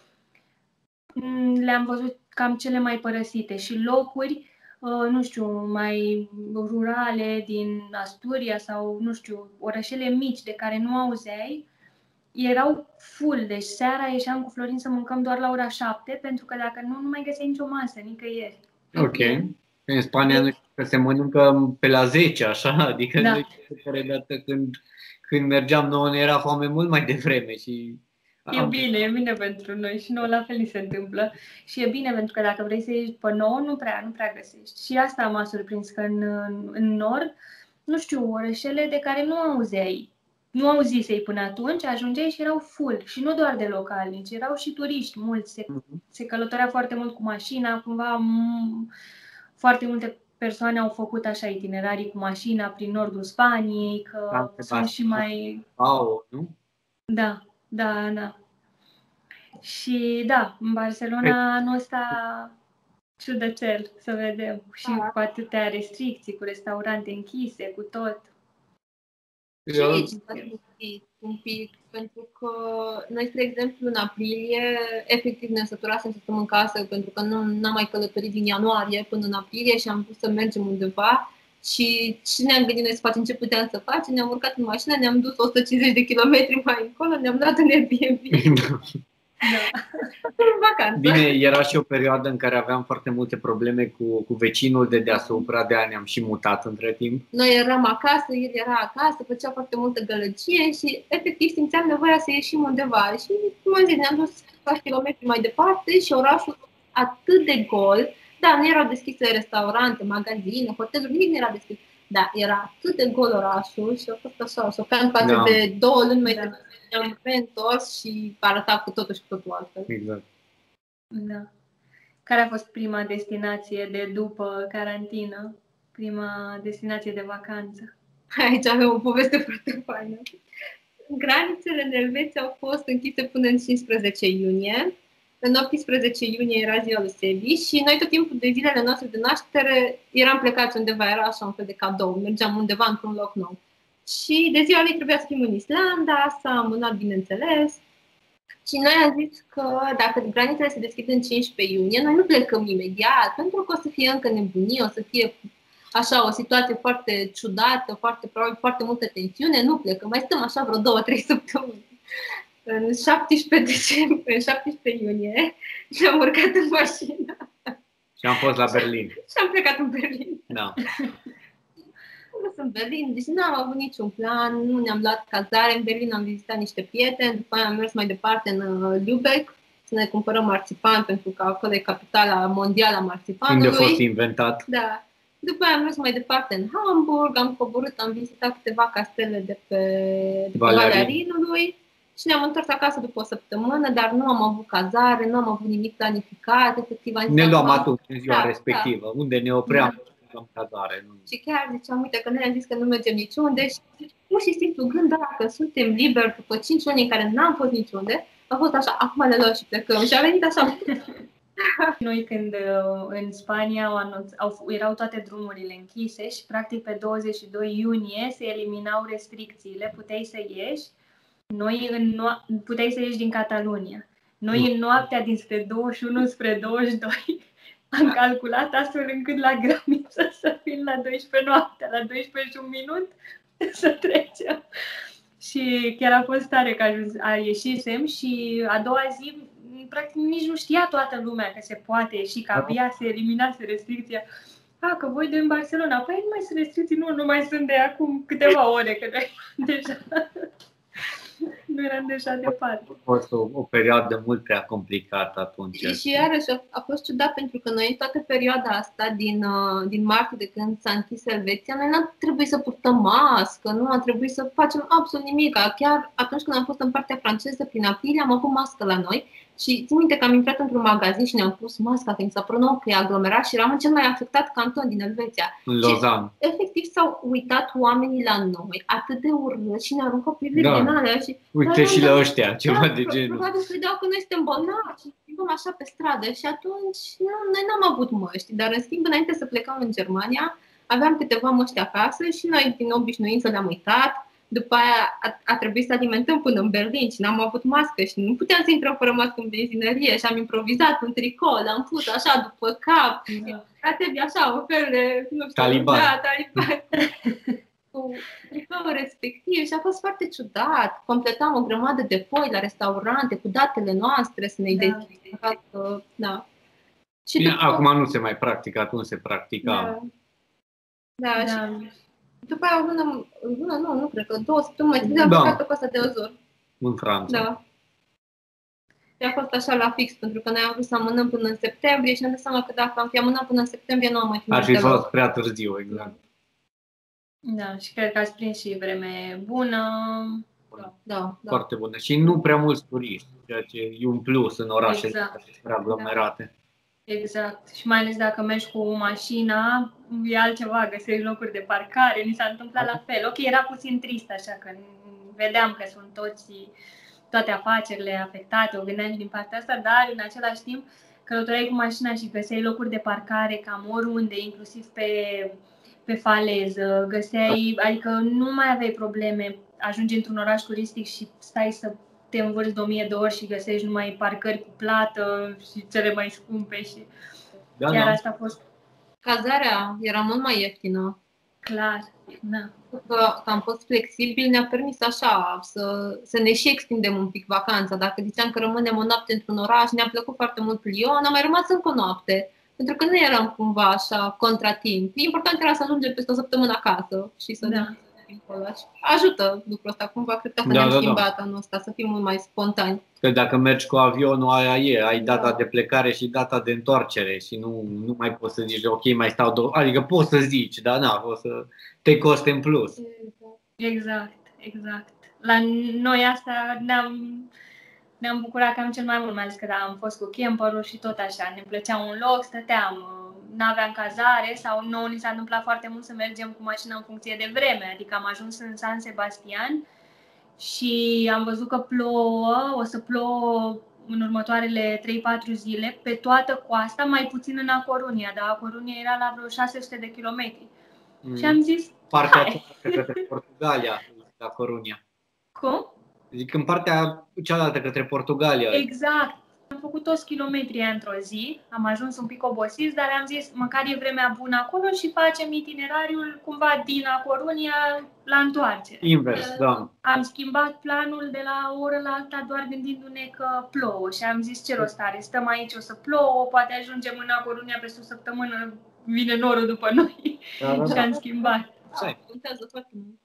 Speaker 1: le-am văzut cam cele mai părăsite și locuri, nu știu, mai rurale din Asturia sau, nu știu, orășele mici de care nu auzeai, erau full. Deci seara ieșeam cu Florin să mâncăm doar la ora 7, pentru că dacă nu mai găseai nicio masă, nicăieri.
Speaker 2: Ok. În Spania Că se mănâncă pe la 10, așa, adică
Speaker 1: Da.
Speaker 2: noi de fiecare dată când mergeam nouă ne era foame mult mai devreme și...
Speaker 1: E bine pentru noi și nouă la fel ni se întâmplă. Și e bine pentru că dacă vrei să ieși pe 9, nu prea găsești. Și asta m-a surprins, că în nord, nu știu, orășele de care nu auzisei până atunci, ajungeai și erau full. Și nu doar de locali, ci erau și turiști mulți. Se călătorea foarte mult cu mașina, cumva foarte multe persoane au făcut așa itinerarii cu mașina prin nordul Spaniei, că sunt și mai...
Speaker 2: nu?
Speaker 1: Da. Și da, în Barcelona anul ăsta ciudățel să vedem. Și cu atâtea restricții, cu restaurante închise, cu tot.
Speaker 3: Și aici un pic, pentru că noi, spre exemplu, în aprilie, efectiv ne săturasem să stăm în casă, pentru că n-am mai călătorit din ianuarie până în aprilie și am vrut să mergem undeva. Și ne-am gândit noi să facem ce puteam să facem, ne-am urcat în mașină, ne-am dus 150 de kilometri mai încolo, ne-am dat în Airbnb. Da. Vacanță.
Speaker 2: Bine, era și o perioadă în care aveam foarte multe probleme cu vecinul de deasupra, de aia ne-am și mutat între timp.
Speaker 3: Noi eram acasă, el era acasă, făcea foarte multă gălăgie și efectiv simțeam nevoia să ieșim undeva. Și ne-am dus 5 kilometri mai departe și orașul atât de gol. Da, nu erau deschise restaurante, magazine, hoteluri, nimic nu era deschis. Da, era atât de gol orașul și a fost așa, șocant față de 2 luni mai devreme. Ne-am reîntors și arăta cu totul și cu totul altfel.
Speaker 2: Exact.
Speaker 1: Da. Care a fost prima destinație de după carantină? Prima destinație de vacanță?
Speaker 3: Aici avem o poveste foarte faină. Granițele în Elveția au fost închise până în 15 iunie. În 18 iunie era ziua lui Sebi și noi tot timpul de zilele noastre de naștere eram plecați undeva, era așa un fel de cadou, mergeam undeva într-un loc nou. Și de ziua lui trebuia să fim în Islanda, s-a amânat, bineînțeles. Și noi am zis că dacă granițele se deschid în 15 iunie, noi nu plecăm imediat, pentru că o să fie încă nebunie, o să fie așa o situație foarte ciudată, probabil foarte multă tensiune, nu plecăm, mai stăm așa vreo 2-3 săptămâni. În 17 iunie ne-am urcat în mașină.
Speaker 2: Și am fost la Berlin.
Speaker 3: Și am plecat în Berlin.
Speaker 2: Da.
Speaker 3: În Berlin, deci nu am avut niciun plan, nu ne-am luat cazare. În Berlin am vizitat niște prieteni, după aia am mers mai departe în Lübeck să ne cumpărăm marțipan, pentru că acolo e capitala mondială a marțipanului.
Speaker 2: Unde a fost inventat.
Speaker 3: Da. După aia am mers mai departe în Hamburg, am coborât, am vizitat câteva castele de pe Valea Rinului și ne-am întors acasă după o săptămână, dar nu am avut cazare, nu am avut nimic planificat. Efectiv,
Speaker 2: ne luam atunci în ziua respectivă, unde ne opream. Cazare, nu.
Speaker 3: Și chiar ziceam, uite, că noi am zis că nu mergem niciunde și pur și simplu gând, dacă suntem liberi după 5 luni în care n-am fost niciunde, a fost așa, acum le luăm și plecăm. Și a venit așa.
Speaker 1: Noi când în Spania erau toate drumurile închise și practic pe 22 iunie se eliminau restricțiile, puteai să ieși, puteai să ieși din Catalunia. Noi în noaptea dinspre 21 spre 22 am calculat astfel încât la graniță să fim la 12 noaptea, la 12 și un minut să trecem. Și chiar a fost tare că ieșisem și a doua zi practic nici nu știa toată lumea că se poate ieși, că abia se eliminase restricția. Că voi de în Barcelona, păi nu mai sunt restricții, nu mai sunt de acum câteva ore, că deja... Nu eram deja departe.
Speaker 2: A fost o perioadă mult prea complicată atunci.
Speaker 3: Și iarăși a fost ciudat, pentru că noi în toată perioada asta, din martie, de când s-a închis Elveția, noi n-a trebuit să purtăm mască, nu a trebuit să facem absolut nimic. Chiar atunci când am fost în partea franceză, prin aprilie, am avut mască la noi. Și țin minte că am intrat într-un magazin și ne-am pus masca, că mi s-a părut nou că e aglomerat și eram în cel mai afectat canton din Elveția.
Speaker 2: În Lausanne.
Speaker 3: Efectiv s-au uitat oamenii la noi, atât de urât, și ne-au aruncat priviri din alea. Și
Speaker 2: uite și la ăștia, ceva de genul.
Speaker 3: Probabil credeau că noi suntem bolnavi și schimbăm așa pe stradă. Și atunci noi n-am avut măști. Dar în schimb, înainte să plecăm în Germania, aveam câteva măști acasă și noi din obișnuință le-am uitat. După aia a trebuit să alimentăm până în Berlin și n-am avut mască și nu puteam să intrăm fără mască în benzinărie și am improvizat un tricou, l-am pus așa după cap. Trebuie așa, un fel de, nu știu,
Speaker 2: taliban.
Speaker 3: Taliban. Cu tricoul respectiv și a fost foarte ciudat. Completam o grămadă de foi la restaurante cu datele noastre să ne identificați. Da.
Speaker 2: Și bine, acum nu se mai practică, atunci se practica.
Speaker 3: Da. Da,
Speaker 1: Da.
Speaker 3: și după aia nu cred că 2 săptămâni mai târziu am plecat pe Costa de Azur.
Speaker 2: În Franța.
Speaker 3: Da. Și a fost așa la fix, pentru că noi am vrut să amânăm până în septembrie și ne-am dat seama că dacă am fi amânat până în septembrie, nu am mai
Speaker 2: Ar
Speaker 3: finit
Speaker 2: fi
Speaker 3: deloc.
Speaker 2: fost prea târziu, exact.
Speaker 1: Da, și cred că ați prins și vreme bună.
Speaker 3: Da.
Speaker 2: Foarte bună. Și nu prea mulți turiști, ceea ce e un plus în orașele prea aglomerate.
Speaker 1: Exact. Și mai ales dacă mergi cu mașina, e altceva, găsești locuri de parcare. Ni s-a întâmplat la fel. Ok, era puțin trist așa, că vedeam că sunt toate afacerile afectate, o gândeam și din partea asta, dar în același timp călătoreai cu mașina și găseai locuri de parcare cam oriunde, inclusiv pe faleză, găseai, adică nu mai aveai probleme, ajungi într-un oraș turistic și stai să te învârți de 1000 de ori și găsești numai parcări cu plată și cele mai scumpe și chiar asta a fost.
Speaker 3: Cazarea era mult mai ieftină.
Speaker 1: Clar, da.
Speaker 3: Că am fost flexibil, ne-a permis așa să ne și extindem un pic vacanța. Dacă ziceam că rămânem o noapte într-un oraș, ne-a plăcut foarte mult Lyon, am mai rămas încă o noapte. Pentru că nu eram cumva așa contratimp. Important era să ajungem peste o săptămână acasă și să ajută lucrul ăsta. Cumva cred că asta ne-am schimbat anul ăsta, să fim mult mai spontani.
Speaker 2: Că dacă mergi cu avionul, ai data de plecare și data de întoarcere și nu mai poți să zici, ok, mai stau adică poți să zici, dar o să te coste în plus.
Speaker 1: Exact. La noi asta ne-am bucurat cam cel mai mult, mai ales că am fost cu camperul și tot așa, ne plăcea un loc, stăteam, n-aveam cazare sau nouă ni s-a întâmplat foarte mult să mergem cu mașina în funcție de vreme, adică am ajuns în San Sebastian și am văzut că o să plouă în următoarele 3-4 zile pe toată coasta, mai puțin în A Coruña, dar A Coruña era la vreo 600 de kilometri. Și am zis,
Speaker 2: partea către Portugalia, la Coruña.
Speaker 1: Cum?
Speaker 2: Zic, în partea cealaltă către Portugalia.
Speaker 1: Exact. Am făcut toți kilometrii într-o zi, am ajuns un pic obosiți, dar am zis, măcar e vremea bună acolo și facem itinerariul cumva din A Coruña la întoarcere.
Speaker 2: Invers, da.
Speaker 1: Am schimbat planul de la o oră la alta doar gândindu-ne că plouă și am zis ce rost are, stăm aici, o să plouă, poate ajungem în A Coruña peste o săptămână, vine norul după noi. Da. Și am schimbat.
Speaker 3: Contează foarte mult.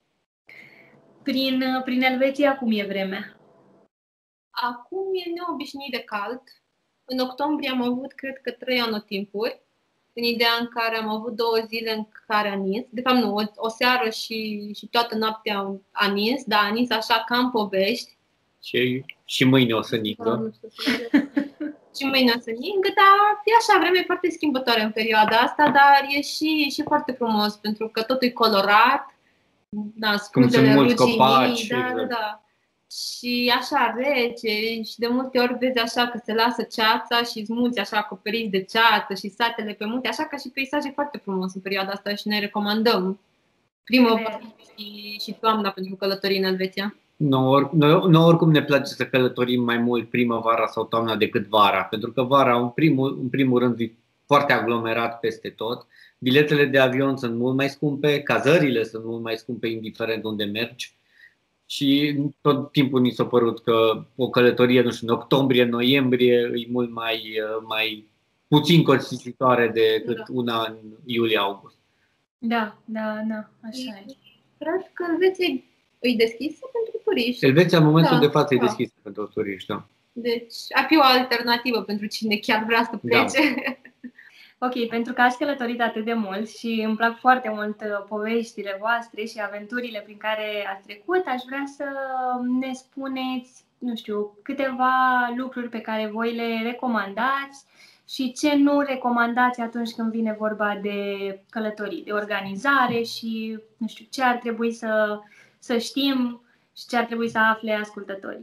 Speaker 1: Prin Elveția cum e vremea?
Speaker 3: Acum e neobișnuit de cald. În octombrie am avut, cred că, 3 anotimpuri, în ideea în care am avut 2 zile în care a nins. De fapt, nu, o seară și toată noaptea a nins, dar a nins așa ca în povești.
Speaker 2: Și mâine o să ningă.
Speaker 3: Și mâine o să ningă, dar e așa, vremea e foarte schimbătoare în perioada asta, dar e și foarte frumos, pentru că totul e colorat. Da,
Speaker 2: sunt mulți copaci.
Speaker 3: Da. Și așa rece și de multe ori vezi așa că se lasă ceața și munți așa acoperiți de ceață și satele pe munte, așa ca și peisaje foarte frumos în perioada asta și ne recomandăm primăvara și toamna pentru călătorii în Elveția.
Speaker 2: Noi oricum ne place să călătorim mai mult primăvara sau toamna decât vara, pentru că vara în primul rând e foarte aglomerat peste tot. Biletele de avion sunt mult mai scumpe, cazările sunt mult mai scumpe indiferent unde mergi și tot timpul ni s-a părut că o călătorie, nu știu, în octombrie, noiembrie e mult mai puțin costisitoare decât una în iulie-august.
Speaker 1: Da, așa e.
Speaker 3: Cred că Elveția e deschisă pentru turiști.
Speaker 2: Elveția în momentul de față e deschisă pentru turiști, da.
Speaker 3: Deci ar fi o alternativă pentru cine chiar vrea să plece. Da.
Speaker 1: Ok, pentru că ați călătorit atât de mult și îmi plac foarte mult poveștile voastre și aventurile prin care ați trecut, aș vrea să ne spuneți, nu știu, câteva lucruri pe care voi le recomandați și ce nu recomandați atunci când vine vorba de călătorii, de organizare și, nu știu, ce ar trebui să știm și ce ar trebui să afle ascultătorii.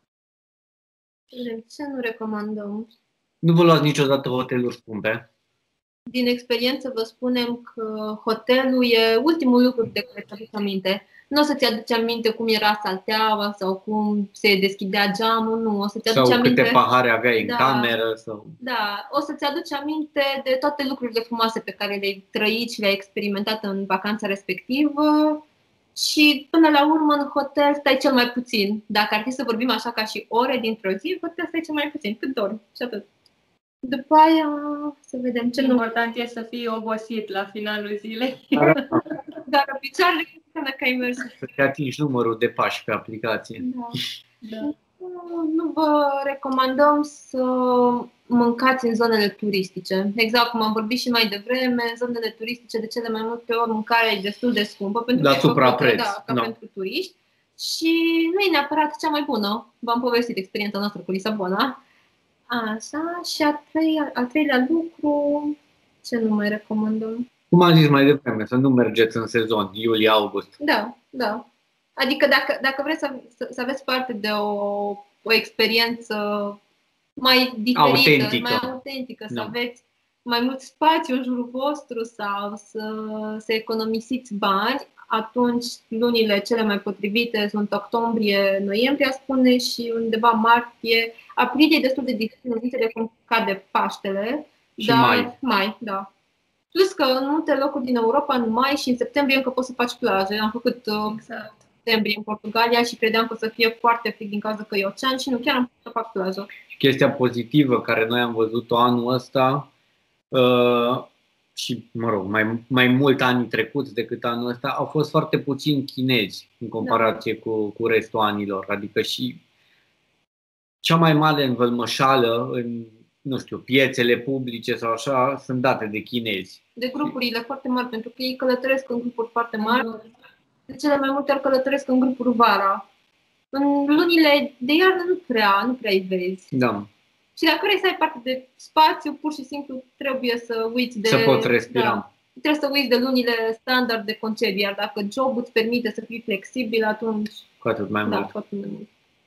Speaker 3: Ce nu recomandăm?
Speaker 2: Nu vă luați niciodată hoteluri scumpe?
Speaker 3: Din experiență vă spunem că hotelul e ultimul lucru de care ți-aduci aminte. Nu o să-ți aduci aminte cum era salteaua sau cum se deschidea geamul, nu. O să-ți aduci aminte
Speaker 2: câte pahare aveai în cameră.
Speaker 3: Da, o să-ți aduci aminte de toate lucrurile frumoase pe care le-ai trăit și le-ai experimentat în vacanța respectivă. Și până la urmă în hotel stai cel mai puțin. Dacă ar fi să vorbim așa ca și ore dintr-o zi, în hotel stai cel mai puțin, cât dormi și atât. După aia, să vedem ce număr.
Speaker 1: Important e să fii obosit la finalul zilei.
Speaker 3: Dacă picioarele înseamnă că ai mers.
Speaker 2: Să-ți atingi numărul de pași pe aplicație.
Speaker 3: Da. Nu vă recomandăm să mâncați în zonele turistice. Exact cum am vorbit și mai devreme, în zonele turistice de cele mai multe ori mâncarea e destul de scumpă pentru
Speaker 2: La suprapreț.
Speaker 3: pentru turiști și nu e neapărat cea mai bună. V-am povestit experiența noastră cu Lisabona. Așa, și al treilea lucru, ce nu mai recomandăm?
Speaker 2: Cum am zis mai devreme, să nu mergeți în sezon, iulie-august.
Speaker 3: Da. Adică dacă vreți să aveți parte de o experiență mai diferită, mai autentică, să aveți mai mult spațiu în jurul vostru sau să economisiți bani, atunci lunile cele mai potrivite sunt octombrie, noiembrie, spune, și undeva martie, aprilie e destul de dificil, nu înțeleg cum cade Paștele,
Speaker 2: și
Speaker 3: dar mai, da. Plus că în multe locuri din Europa, în mai și în septembrie încă poți să faci plajă. Am făcut septembrie în Portugalia și credeam că o să fie foarte fric din cauza că e ocean și nu, chiar am putut să fac plajă.
Speaker 2: Chestia pozitivă care noi am văzut-o anul ăsta și, mă rog, mai mult anii trecuți decât anul ăsta, au fost foarte puțini chinezi în comparație cu restul anilor. Adică și cea mai mare învălmășală în, nu știu, piețele publice sau așa sunt date de chinezi.
Speaker 3: De grupurile foarte mari, pentru că ei călătoresc în grupuri foarte mari. De cele mai multe ori călătoresc în grupuri vara. În lunile de iarnă nu prea îi vezi.
Speaker 2: Da.
Speaker 3: Și dacă vrei să ai parte de spațiu, pur și simplu trebuie să uiți de...
Speaker 2: Să poți respira.
Speaker 3: Da, trebuie să uiți de lunile standard de concediu, iar dacă jobul îți permite să fii flexibil, atunci...
Speaker 2: Cu atât mai mult.
Speaker 3: Cu atât mai mult.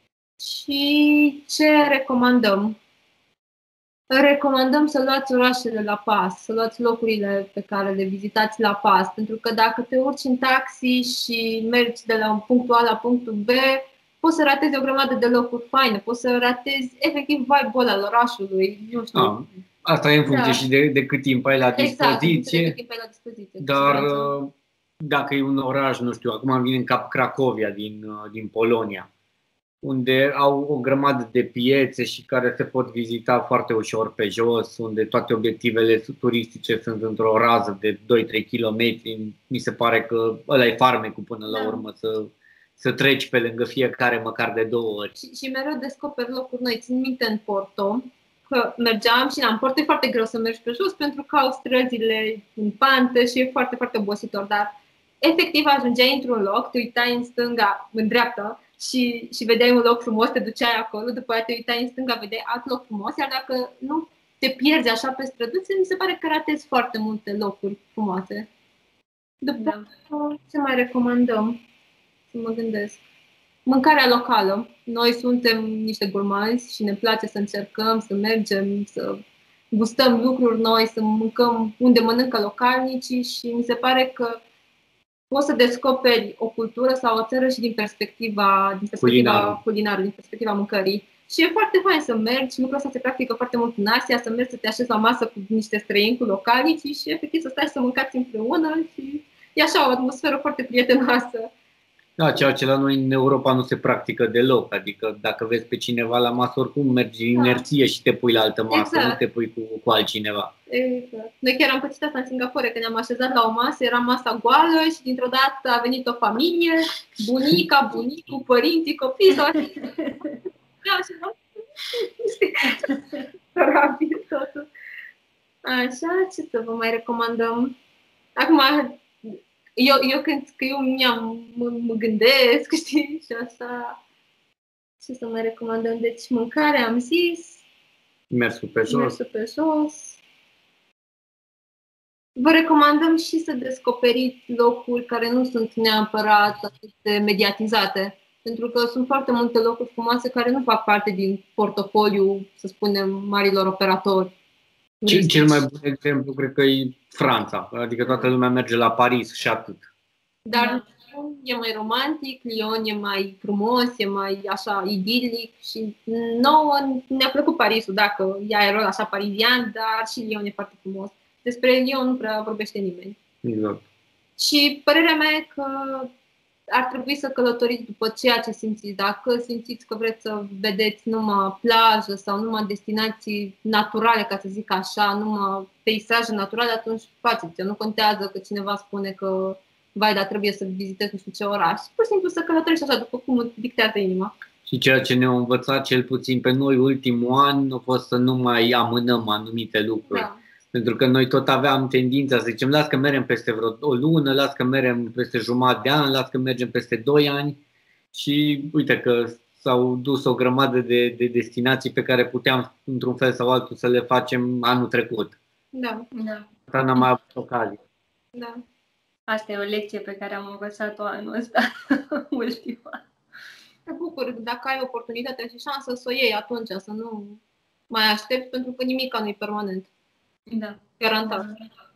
Speaker 3: Și ce recomandăm? Recomandăm să luați orașele la pas, să luați locurile pe care le vizitați la pas, pentru că dacă te urci în taxi și mergi de la un punctul A la punctul B, poți să ratezi o grămadă de locuri faine, poți să ratezi efectiv vibe-ul al orașului, nu știu.
Speaker 2: Asta e în funcție și de cât timp ai la dispoziție.
Speaker 3: Exact, de cât timp ai la dispoziție.
Speaker 2: Dar dacă e un oraș, nu știu, acum vine în cap Cracovia din Polonia, unde au o grămadă de piețe și care se pot vizita foarte ușor pe jos, unde toate obiectivele turistice sunt într-o rază de 2-3 km. Mi se pare că ăla e farmecul până la urmă, să treci pe lângă fiecare măcar de 2 ori.
Speaker 3: Și mereu descoperi locuri noi. Țin minte în Porto, că mergeam și în Porto e foarte greu să mergi pe jos pentru că au străzile în pantă și e foarte, foarte obositor, dar efectiv ajungeai într-un loc, te uitai în stânga, în dreapta, și vedeai un loc frumos, te duceai acolo, după aia te uitai în stânga, vedeai alt loc frumos, iar dacă nu te pierzi așa pe străduțe, mi se pare că ratezi foarte multe locuri frumoase. După ce mai recomandăm? Să mă gândesc. Mâncarea locală. Noi suntem niște gurmanzi și ne place să încercăm, să mergem, să gustăm lucruri noi, să mâncăm unde mănâncă localnicii și mi se pare că poți să descoperi o cultură sau o țară și din perspectiva culinară, din perspectiva mâncării. Și e foarte fain să mergi, lucrul ăsta se practică foarte mult în Asia, să mergi să te așezi la masă cu niște străini, cu localnicii și efectiv să stai să mâncați împreună și e așa o atmosferă foarte prietenoasă.
Speaker 2: Da, ceea ce la noi în Europa nu se practică deloc, adică dacă vezi pe cineva la masă, oricum mergi în inerție și te pui la altă masă, nu te pui cu altcineva.
Speaker 3: Exact. Noi chiar am pățit asta în Singapore, când ne-am așezat la o masă, era masa goală și dintr-o dată a venit o familie, bunica, bunicul, părinții, copii, sau rapid totul. Așa, ce să vă mai recomandăm? Acum, eu când mă gândesc, știi, și asta, ce să mai recomandăm? Deci mâncarea, am zis.
Speaker 2: Mersul pe
Speaker 3: jos. Vă recomandăm și să descoperiți locuri care nu sunt neapărat atât de mediatizate. Pentru că sunt foarte multe locuri frumoase care nu fac parte din portofoliu, să spunem, marilor operatori.
Speaker 2: Cel mai bun exemplu cred că e Franța. Adică toată lumea merge la Paris și atât.
Speaker 3: Dar e mai romantic, Lyon e mai frumos, e mai așa idilic și nouă ne-a plăcut Parisul, dacă e aerul așa parizian, dar și Lyon e foarte frumos. Despre Lyon nu prea vorbește nimeni.
Speaker 2: Exact.
Speaker 3: Și părerea mea e că ar trebui să călătoriți după ceea ce simțiți. Dacă simțiți că vreți să vedeți numai plajă sau numai destinații naturale, ca să zic așa, numai peisaje naturale, atunci faceți-o. Nu contează că cineva spune că vai, dar trebuie să vizitezi nu știu ce oraș. Pur și simplu să călătoriți așa, după cum dictează inima.
Speaker 2: Și ceea ce ne-a învățat cel puțin pe noi ultimul an a fost să nu mai amânăm anumite lucruri.
Speaker 3: Da.
Speaker 2: Pentru că noi tot aveam tendința să zicem, las că mergem peste vreo o lună, las că mergem peste jumătate de an, las că mergem peste 2 ani. Și uite că s-au dus o grămadă de destinații pe care puteam, într-un fel sau altul, să le facem anul trecut.
Speaker 3: Da.
Speaker 2: Asta n-am mai avut ocazie.
Speaker 3: Da.
Speaker 1: Asta e o lecție pe care am învățat-o anul ăsta, ultima.
Speaker 3: Te bucur dacă ai oportunitatea și șansa să o iei atunci, să nu mai aștepți, pentru că nimic nu e permanent.
Speaker 1: Da.
Speaker 3: Garantat.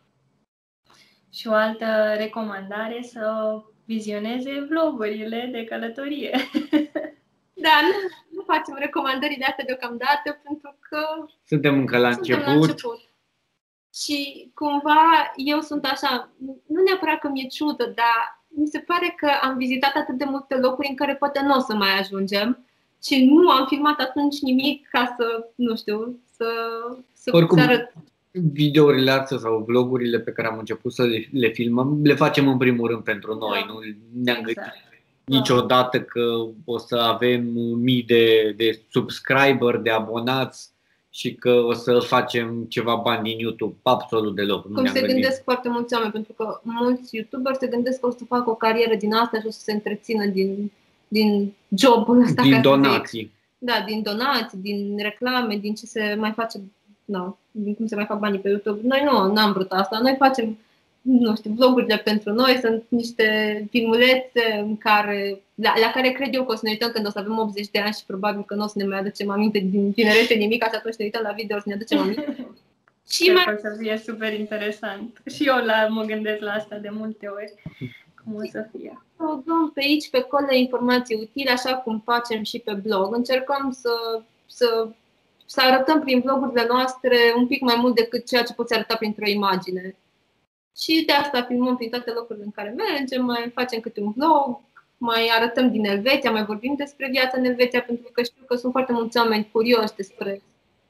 Speaker 1: Și o altă recomandare, să vizioneze vlogurile de călătorie.
Speaker 3: Da, nu facem recomandările astea deocamdată, pentru că
Speaker 2: Suntem încă la început.
Speaker 3: Și cumva eu sunt așa, nu neapărat că mi-e ciudă, dar mi se pare că am vizitat atât de multe locuri în care poate nu o să mai ajungem și nu am filmat atunci nimic ca să, nu știu, să arăt.
Speaker 2: Videourile astea sau vlogurile pe care am început să le filmăm, le facem în primul rând pentru noi. Nu ne-am gândit niciodată că o să avem mii de subscriber, de abonați și că o să facem ceva bani din YouTube. Absolut deloc.
Speaker 3: Cum se gândesc foarte mulți oameni, pentru că mulți YouTuberi se gândesc că o să facă o carieră din asta și o să se întrețină din jobul ăsta.
Speaker 2: Din donații.
Speaker 3: Da, din donații, din reclame, din ce se mai face, din cum se mai fac banii pe YouTube. Noi nu am vrut asta. Noi facem, nu știu, vlogurile pentru noi, sunt niște filmulețe la care cred eu că o să ne uităm când o să avem 80 de ani și probabil că nu o să ne mai aducem aminte din tinerețe nimic, așa atunci ne uităm la video să ne aducem aminte.
Speaker 1: Și mai să fie super interesant. Și eu mă gândesc la asta de multe ori. Cum o să fie.
Speaker 3: Dăm pe aici, pe acolo informații utile, așa cum facem și pe blog. Încercăm să arătăm prin vlogurile noastre un pic mai mult decât ceea ce poți arăta printr-o imagine. Și de asta filmăm prin toate locurile în care mergem, mai facem câte un vlog, mai arătăm din Elveția, mai vorbim despre viața în Elveția, pentru că știu că sunt foarte mulți oameni curioși despre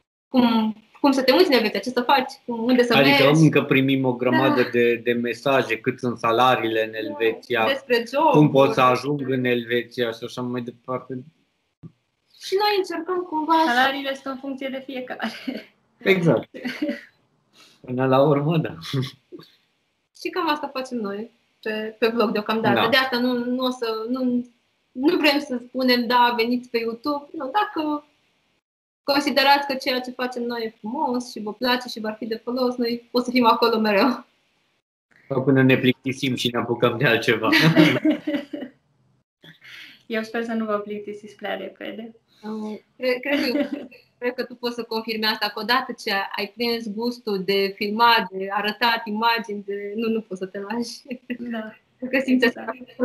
Speaker 3: cum să te uiți în Elveția, ce să faci, unde să mergi.
Speaker 2: Adică încă primim o grămadă de mesaje, cât sunt salariile în Elveția,
Speaker 3: despre job,
Speaker 2: cum pot să ajung în Elveția și așa mai departe.
Speaker 3: Și noi încercăm cumva...
Speaker 1: Salariile sunt în funcție de fiecare.
Speaker 2: Exact. Până la urmă, da.
Speaker 3: Și cam asta facem noi pe vlog deocamdată. Da. De asta nu vrem să spunem, da, veniți pe YouTube. Nu, dacă considerați că ceea ce facem noi e frumos și vă place și va fi de folos, noi o să fim acolo mereu.
Speaker 2: Până ne plictisim și ne apucăm de altceva.
Speaker 1: Eu sper să nu vă plictisiți prea repede.
Speaker 3: Cred că tu poți să confirmi asta, că odată ce ai prins gustul de filmat, de arătat imagini, nu poți să te lași.
Speaker 1: Da.
Speaker 3: Că simți asta.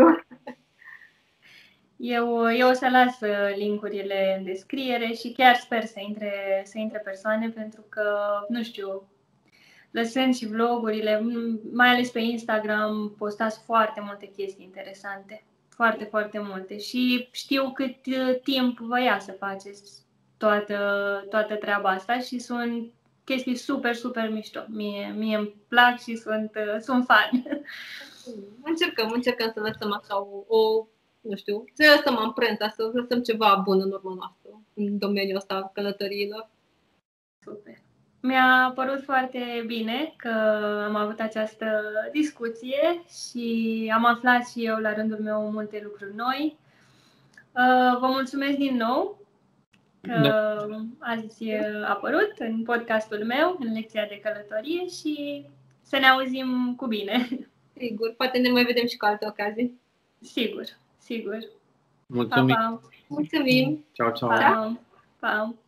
Speaker 1: Eu o să las link-urile în descriere și chiar sper să intre persoane, pentru că, nu știu, lăsând și vlogurile, mai ales pe Instagram, postați foarte multe chestii interesante. Foarte, foarte multe. Și știu cât timp vă ia să faceți toată treaba asta și sunt chestii super, super mișto. Mie îmi plac și sunt fan.
Speaker 3: Încercăm să lăsăm așa nu știu, să lăsăm amprenta, să lăsăm ceva bun în urma noastră în domeniul ăsta călătoriilor.
Speaker 1: Super. Mi-a părut foarte bine că am avut această discuție și am aflat și eu la rândul meu multe lucruri noi. Vă mulțumesc din nou că ați apărut în podcastul meu, în lecția de călătorie, și să ne auzim cu bine.
Speaker 3: Sigur, poate ne mai vedem și cu alte ocazii.
Speaker 1: Sigur.
Speaker 2: Mulțumim.
Speaker 3: Pa, pa. Mulțumim.
Speaker 2: Ciao, ciao.
Speaker 1: Pa.